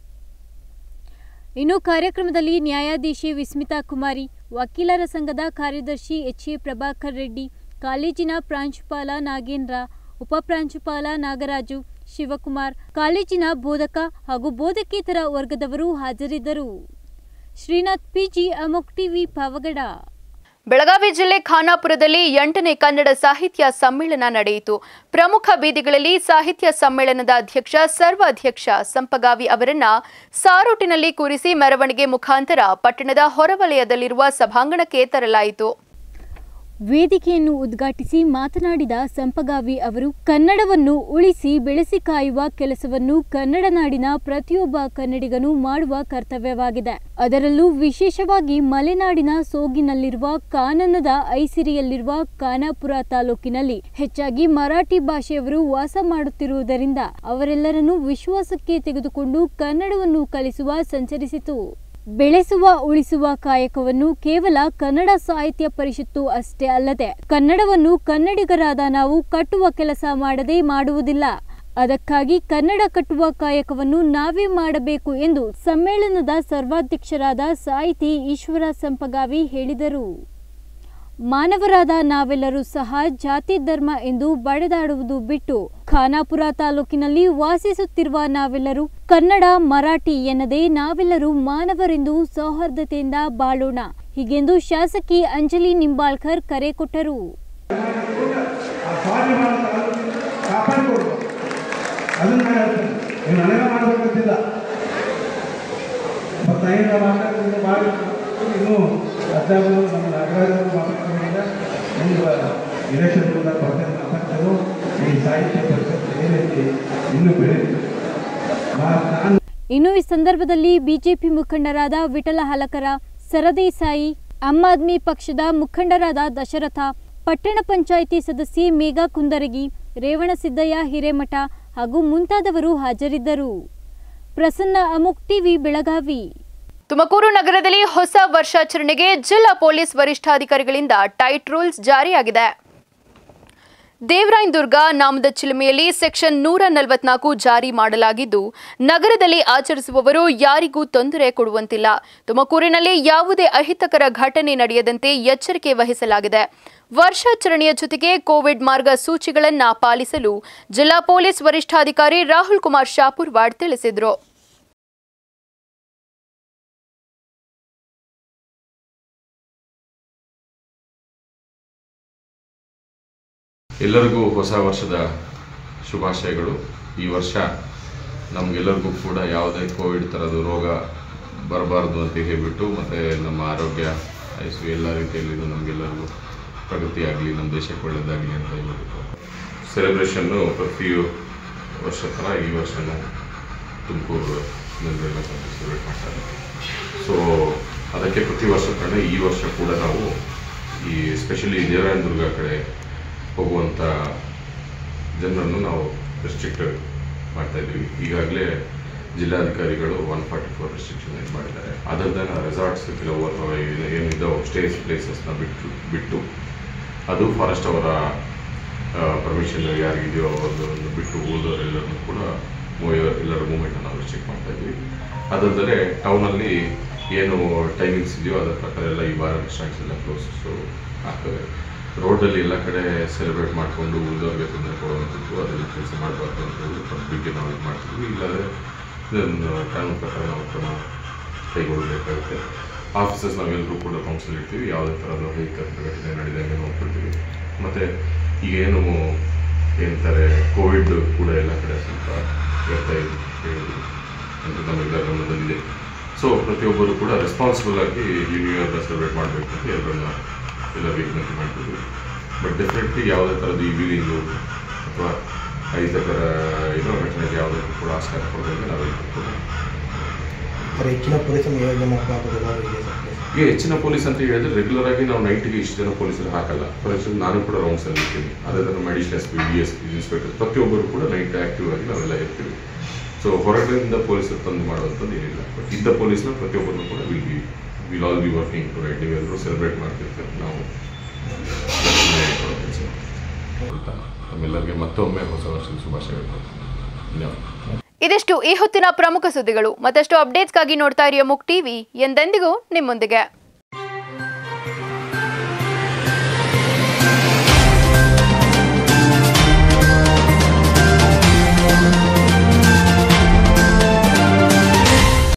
ಇನ್ನು ಕಾರ್ಯಕ್ರಮದಲ್ಲಿ ನ್ಯಾಯಾಧೀಶೆ ವಿಸ್ಮಿತಾ ಕುಮಾರಿ, ವಕೀಲರ ಸಂಘದ ಕಾರ್ಯದರ್ಶಿ ಎಚ್ ಎ ಪ್ರಭಾಕರ್ ರೆಡ್ಡಿ, ಕಾಲೇಜಿನ ಪ್ರಾಂಶುಪಾಲ ನಾಗೇಂದ್ರ, ಉಪಪ್ರಾಂಶುಪಾಲ ನಾಗರಾಜು, ಶಿವಕುಮಾರ್, ಕಾಲೇಜಿನ ಬೋಧಕ ಹಾಗೂ ಬೋಧಕೇತರ ವರ್ಗದವರು ಹಾಜರಿದ್ದರು. Srinath PG, Amogh TV, Pavagada. ಬೆಳಗಾವಿ ಜಿಲ್ಲೆ ಖಾನಾಪುರದಲ್ಲಿ ಎಂಟನೇ ಕನ್ನಡ ಸಾಹಿತ್ಯ ಸಮ್ಮೇಳನ ನಡೆಯಿತು. ಪ್ರಮುಖ ಬೀದಿಗಳಲ್ಲಿ ಸಾಹಿತ್ಯ ಸಮ್ಮೇಳನದ ಅಧ್ಯಕ್ಷ ಸರ್ವಾಧ್ಯಕ್ಷ ಸಂಪಗಾವಿ ಅವರನ್ನ ಸಾರೋಟಿನಲ್ಲಿ ಕೂರಿಸಿ ಮೆರವಣಿಗೆ ಮುಖಾಂತರ ಪಟ್ಟಣದ ಹೊರವಲಯದಲ್ಲಿರುವ ಸಭಾಂಗಣಕ್ಕೆ ತರಲಾಯಿತು. ವೇದಿಕೆಯನ್ನು ಉದ್ಘಾಟಿಸಿ ಮಾತನಾಡಿದ ಸಂಪಗಾವಿ ಅವರು, ಕನ್ನಡವನ್ನು ಉಳಿಸಿ ಬೆಳೆಸಿ ಕಾಯುವ ಕೆಲಸವನ್ನು ಕನ್ನಡ ನಾಡಿನ ಪ್ರತಿಯೊಬ್ಬ ಕನ್ನಡಿಗನು ಮಾಡುವ ಕರ್ತವ್ಯವಾಗಿದೆ. ಅದರಲ್ಲೂ ವಿಶೇಷವಾಗಿ ಮಲೆನಾಡಿನ ಸೋಗಿನಲ್ಲಿರುವ ಕಾನನದ ಐಸಿರಿಯಲ್ಲಿರುವ ಖಾನಾಪುರ ತಾಲೂಕಿನಲ್ಲಿ ಹೆಚ್ಚಾಗಿ ಮರಾಠಿ ಭಾಷೆಯವರು ವಾಸ ಮಾಡುತ್ತಿರುವುದರಿಂದ ಅವರೆಲ್ಲರನ್ನೂ ವಿಶ್ವಾಸಕ್ಕೆ ತೆಗೆದುಕೊಂಡು ಕನ್ನಡವನ್ನು ಕಲಿಸುವ ಸಂಚರಿಸಿತು. ಬೆಳೆಸುವ ಉಳಿಸುವ ಕಾಯಕವನ್ನು ಕೇವಲ ಕನ್ನಡ ಸಾಹಿತ್ಯ ಪರಿಷತ್ತು ಅಷ್ಟೇ ಅಲ್ಲದೆ ಕನ್ನಡವನ್ನು ಕನ್ನಡಿಗರಾದ ನಾವು ಕಟ್ಟುವ ಕೆಲಸ ಮಾಡದೆ ಮಾಡುವುದಿಲ್ಲ. ಅದಕ್ಕಾಗಿ ಕನ್ನಡ ಕಟ್ಟುವ ಕಾಯಕವನ್ನು ನಾವೇ ಮಾಡಬೇಕು ಎಂದು ಸಮ್ಮೇಳನದ ಸರ್ವಾಧ್ಯಕ್ಷರಾದ ಸಾಹಿತಿ ಈಶ್ವರ ಸಂಪಗಾವಿ ಹೇಳಿದರು. ಮಾನವರಾದ ನಾವೆಲ್ಲರೂ ಸಹ ಜಾತಿ ಧರ್ಮ ಎಂದು ಬಡೆದಾಡುವುದು ಬಿಟ್ಟು ಖಾನಾಪುರ ತಾಲೂಕಿನಲ್ಲಿ ವಾಸಿಸುತ್ತಿರುವ ನಾವೆಲ್ಲರೂ ಕನ್ನಡ ಮರಾಠಿ ಎನ್ನದೇ ನಾವೆಲ್ಲರೂ ಮಾನವರೆಂದು ಸೌಹಾರ್ದತೆಯಿಂದ ಬಾಳೋಣ ಹೀಗೆಂದು ಶಾಸಕಿ ಅಂಜಲಿ ನಿಂಬಾಳ್ಕರ್ ಕರೆ ಕೊಟ್ಟರು. ಇನ್ನು ಅಧ್ಯಾಪಕರು ನಮ್ಮ ನಾಗರಾಜರು ಮಾತಾಡ್ಕೊಂಡಿದ್ದ ಮುಂದೆ ಇಲೆಕ್ಷನ್ ಕೂಡ ಬರ್ತೇನೆ ಮಾತಾಡ್ತಾರೋ ಈ ಸಾಹಿತ್ಯ ಪರಿಷತ್ ಏ ರೀತಿ ಇನ್ನೂ ಬೆಳೆಯುತ್ತೆ. ಇನ್ನು ಈ ಸಂದರ್ಭದಲ್ಲಿ ಬಿಜೆಪಿ ಮುಖಂಡರಾದ ವಿಠಲ ಹಲಕರ, ಸರದೇಸಾಯಿ, ಆಮ್ ಆದ್ಮಿ ಪಕ್ಷದ ಮುಖಂಡರಾದ ದಶರಥ, ಪಟ್ಟಣ ಪಂಚಾಯಿತಿ ಸದಸ್ಯೆ ಮೇಘಾ ಕುಂದರಗಿ, ರೇವಣಸಿದ್ದಯ್ಯ ಹಿರೇಮಠ ಹಾಗೂ ಮುಂತಾದವರು ಹಾಜರಿದ್ದರು. ಪ್ರಸನ್ನ, ಅಮೋಕ್ ಟಿವಿ, ಬೆಳಗಾವಿ. ತುಮಕೂರು ನಗರದಲ್ಲಿ ಹೊಸ ವರ್ಷಾಚರಣೆಗೆ ಜಿಲ್ಲಾ ಪೊಲೀಸ್ ವರಿಷ್ಠಾಧಿಕಾರಿಗಳಿಂದ ಟೈಟ್ ರೂಲ್ಸ್ ಜಾರಿಯಾಗಿದೆ. ದೇವರಾಯನದುರ್ಗ ನಾಮದ ಚಿಲುಮೆಯಲ್ಲಿ ಸೆಕ್ಷನ್ ನೂರ ನಲವತ್ನಾಲ್ಕು ಜಾರಿ ಮಾಡಲಾಗಿದ್ದು, ನಗರದಲ್ಲಿ ಆಚರಿಸುವವರು ಯಾರಿಗೂ ತೊಂದರೆ ಕೊಡುವಂತಿಲ್ಲ. ತುಮಕೂರಿನಲ್ಲಿ ಯಾವುದೇ ಅಹಿತಕರ ಘಟನೆ ನಡೆಯದಂತೆ ಎಚ್ಚರಿಕೆ ವಹಿಸಲಾಗಿದೆ. ವರ್ಷಾಚರಣೆಯ ಜೊತೆಗೆ ಕೋವಿಡ್ ಮಾರ್ಗಸೂಚಿಗಳನ್ನು ಪಾಲಿಸಲು ಜಿಲ್ಲಾ ಪೊಲೀಸ್ ವರಿಷ್ಠಾಧಿಕಾರಿ ರಾಹುಲ್ ಕುಮಾರ್ ಶಾಪುರ್ವಾಡ್ ತಿಳಿಸಿದರು. ಎಲ್ಲರಿಗೂ ಹೊಸ ವರ್ಷದ ಶುಭಾಶಯಗಳು. ಈ ವರ್ಷ ನಮಗೆಲ್ಲರಿಗೂ ಕೂಡ ಯಾವುದೇ ಕೋವಿಡ್ ಥರದ ರೋಗ ಬರಬಾರ್ದು ಅಂತ ಹೇಳಿಬಿಟ್ಟು ಮತ್ತು ನಮ್ಮ ಆರೋಗ್ಯ ಆಯಸ್ಸು ಎಲ್ಲ ರೀತಿಯಲ್ಲಿ ನಮಗೆಲ್ಲರಿಗೂ ಪ್ರಗತಿಯಾಗಲಿ, ನಮ್ಮ ದೇಶಕ್ಕೆ ಒಳ್ಳೆಯದಾಗಲಿ ಅಂತ ಹೇಳ್ಬಿಟ್ಟು ಸೆಲೆಬ್ರೇಷನ್ನು ಪ್ರತಿ ವರ್ಷ ಥರ ಈ ವರ್ಷವೂ ತುಮಕೂರು ಜನರೆಲ್ಲ ಸೆಲೆಬ್ರೇಟ್ ಮಾಡ್ತಾರೆ. ಸೊ ಅದಕ್ಕೆ ಪ್ರತಿ ವರ್ಷ ಕಡೆ ಈ ವರ್ಷ ಕೂಡ ನಾವು ಈ ಎಸ್ಪೆಷಲಿ ದೇವರಾಯನದುರ್ಗ ಕಡೆ ಹೋಗುವಂಥ ಜನರನ್ನು ನಾವು ರೆಸ್ಟ್ರಿಕ್ಟ್ ಮಾಡ್ತಾಯಿದ್ವಿ. ಈಗಾಗಲೇ ಜಿಲ್ಲಾಧಿಕಾರಿಗಳು ಒನ್ ಫಾರ್ಟಿ ಫೋರ್ ರೆಸ್ಟ್ರಿಕ್ಷನ್ ಇದು ಮಾಡಿದ್ದಾರೆ. ಅದರ್ ದೆನ್ ರೆಸಾರ್ಟ್ಸ್ ಕೆಲವು ಅಥವಾ ಏನಿದ್ದಾವೆ ಸ್ಟೇಸ್ ಪ್ಲೇಸಸ್ನ ಬಿಟ್ಟು ಬಿಟ್ಟು ಅದು ಫಾರೆಸ್ಟ್ ಅವರ ಪರ್ಮಿಷನ್ ಯಾರಿಗಿದೆಯೋ ಅವ್ರದ್ದು ಬಿಟ್ಟು ಉಳಿದವರೆಲ್ಲರನ್ನು ಕೂಡ ಮೂವ್ ಎಲ್ಲರ ಮೂವ್ಮೆಂಟನ್ನು ನಾವು ರೆಸ್ಟ್ರಿಕ್ಟ್ ಮಾಡ್ತಾಯಿದ್ವಿ. ಅದಲ್ಲದೆ ಟೌನಲ್ಲಿ ಏನು ಟೈಮಿಂಗ್ಸ್ ಇದೆಯೋ ಅದರ ಪ್ರಕಾರ ಎಲ್ಲ ಈ ಬಾರ್ ರೆಸ್ಟೋರೆಂಟ್ಸ್ ಎಲ್ಲ ಕ್ಲೋಸಸ್ಸು ಆಗ್ತವೆ. ರೋಡಲ್ಲಿ ಎಲ್ಲ ಕಡೆ ಸೆಲೆಬ್ರೇಟ್ ಮಾಡಿಕೊಂಡು ಉಳಿದವ್ರಿಗೆ ತೊಂದರೆ ಕೊಡುವಂಥದ್ದು ಅದೆಲ್ಲ ಕೆಲಸ ಮಾಡಬಾರ್ದು ಅಂತ ಹೇಳಿ ಬಗ್ಗೆ ನಾವು ಇದು ಮಾಡ್ತಿದ್ವಿ. ಇಲ್ಲಾಂದರೆ ಇದನ್ನು ಕಾನೂನು ಪ್ರಕಾರ ನಾವು ಕ್ರಮ ಕೈಗೊಳ್ಳಬೇಕಾಗುತ್ತೆ. ಆಫೀಸರ್ಸ್ ನಾವೆಲ್ಲರೂ ಕೂಡ ಕೌನ್ಸಿಲ್ ಇರ್ತೀವಿ, ಯಾವುದೇ ಥರದ ಅಹಿತಕರ ಘಟನೆ ನಡೆದಂಗೆ ನೋಡ್ಕೊಳ್ತೀವಿ. ಮತ್ತು ಈಗೇನು ಏನಂತಾರೆ ಕೋವಿಡ್ ಕೂಡ ಎಲ್ಲ ಕಡೆ ಸ್ವಲ್ಪ ಇರ್ತಾ ಇದೆ. ಅಂತ ನಮ್ಮೆಲ್ಲರ ಗಮನದಲ್ಲಿದೆ. ಸೊ ಪ್ರತಿಯೊಬ್ಬರು ಕೂಡ ರೆಸ್ಪಾನ್ಸಿಬಲ್ ಆಗಿ ಈ ನ್ಯೂ ಇಯರ್ನ ಸೆಲೆಬ್ರೇಟ್ ಮಾಡಬೇಕು ಅಂತ ಎಲ್ಲರನ್ನ ಎಲ್ಲರಿಗೆ ವಿನಂತಿ ಮಾಡ್ತೀವಿ. ಬಟ್ ಡೆಫಿನೆಟ್ಲಿ ಯಾವುದೇ ಥರದ ಈ ವೀಲಿಂಗು ಅಥವಾ ಅಹಿತಕರ ಏನೋ ಘಟನೆಗೆ ಯಾವುದಕ್ಕೂ ಕೂಡ ಆಸ್ಕಾರ ಕೊಡೋದ್ರಿಂದ ನಾವೆಲ್ಲರೂ ಕೂಡ ಹೆಚ್ಚಿನ ಪೊಲೀಸ್ ಈಗ ಹೆಚ್ಚಿನ ಪೊಲೀಸ್ ಅಂತ ಹೇಳಿದ್ರೆ ರೆಗ್ಯುಲರ್ ಆಗಿ ನಾವು ನೈಟ್ಗೆ ಇಷ್ಟು ಜನ ಪೊಲೀಸರು ಹಾಕಲ್ಲ. ಫಾರ್ ಎಕ್ಸಾಂಪಲ್ ನಾನು ಕೂಡ ರೌಂಡ್ಸಲ್ಲಿ ಇರ್ತೀನಿ, ಅದೇ ಥರ additional S P, D S P, inspector ಪ್ರತಿಯೊಬ್ಬರು ಕೂಡ ನೈಟ್ ಆ್ಯಕ್ಟಿವ್ ಆಗಿ ನಾವೆಲ್ಲ ಇರ್ತೀವಿ. ಸೊ ಹೊರಗಡೆಯಿಂದ ಪೊಲೀಸರು ತಂದು ಮಾಡುವಂಥದ್ದು ಏನಿಲ್ಲ. ಬಟ್ ಇದ್ದ ಪೊಲೀಸ್ನ ಪ್ರತಿಯೊಬ್ಬರನ್ನು ಕೂಡ will be will all be working to right. ನೀವೆಲ್ಲರೂ ಸೆಲೆಬ್ರೇಟ್ ಮಾಡ್ತಿರ್ತಾರೆ, ನಾವು ಕೆಲಸ ನಮ್ಮೆಲ್ಲರಿಗೆ ಮತ್ತೊಮ್ಮೆ ಹೊಸ ವರ್ಷದ ಶುಭಾಶಯಗಳು. ಧನ್ಯವಾದ. ಇದಿಷ್ಟು ಈ ಹೊತ್ತಿನ ಪ್ರಮುಖ ಸುದ್ದಿಗಳು. ಮತ್ತಷ್ಟು ಅಪ್ಡೇಟ್ಸ್ಗಾಗಿ ನೋಡ್ತಾ ಇರಿ ಅಮೋಕ್ ಟಿವಿ, ಎಂದೆಂದಿಗೂ ನಿಮ್ಮೊಂದಿಗೆ.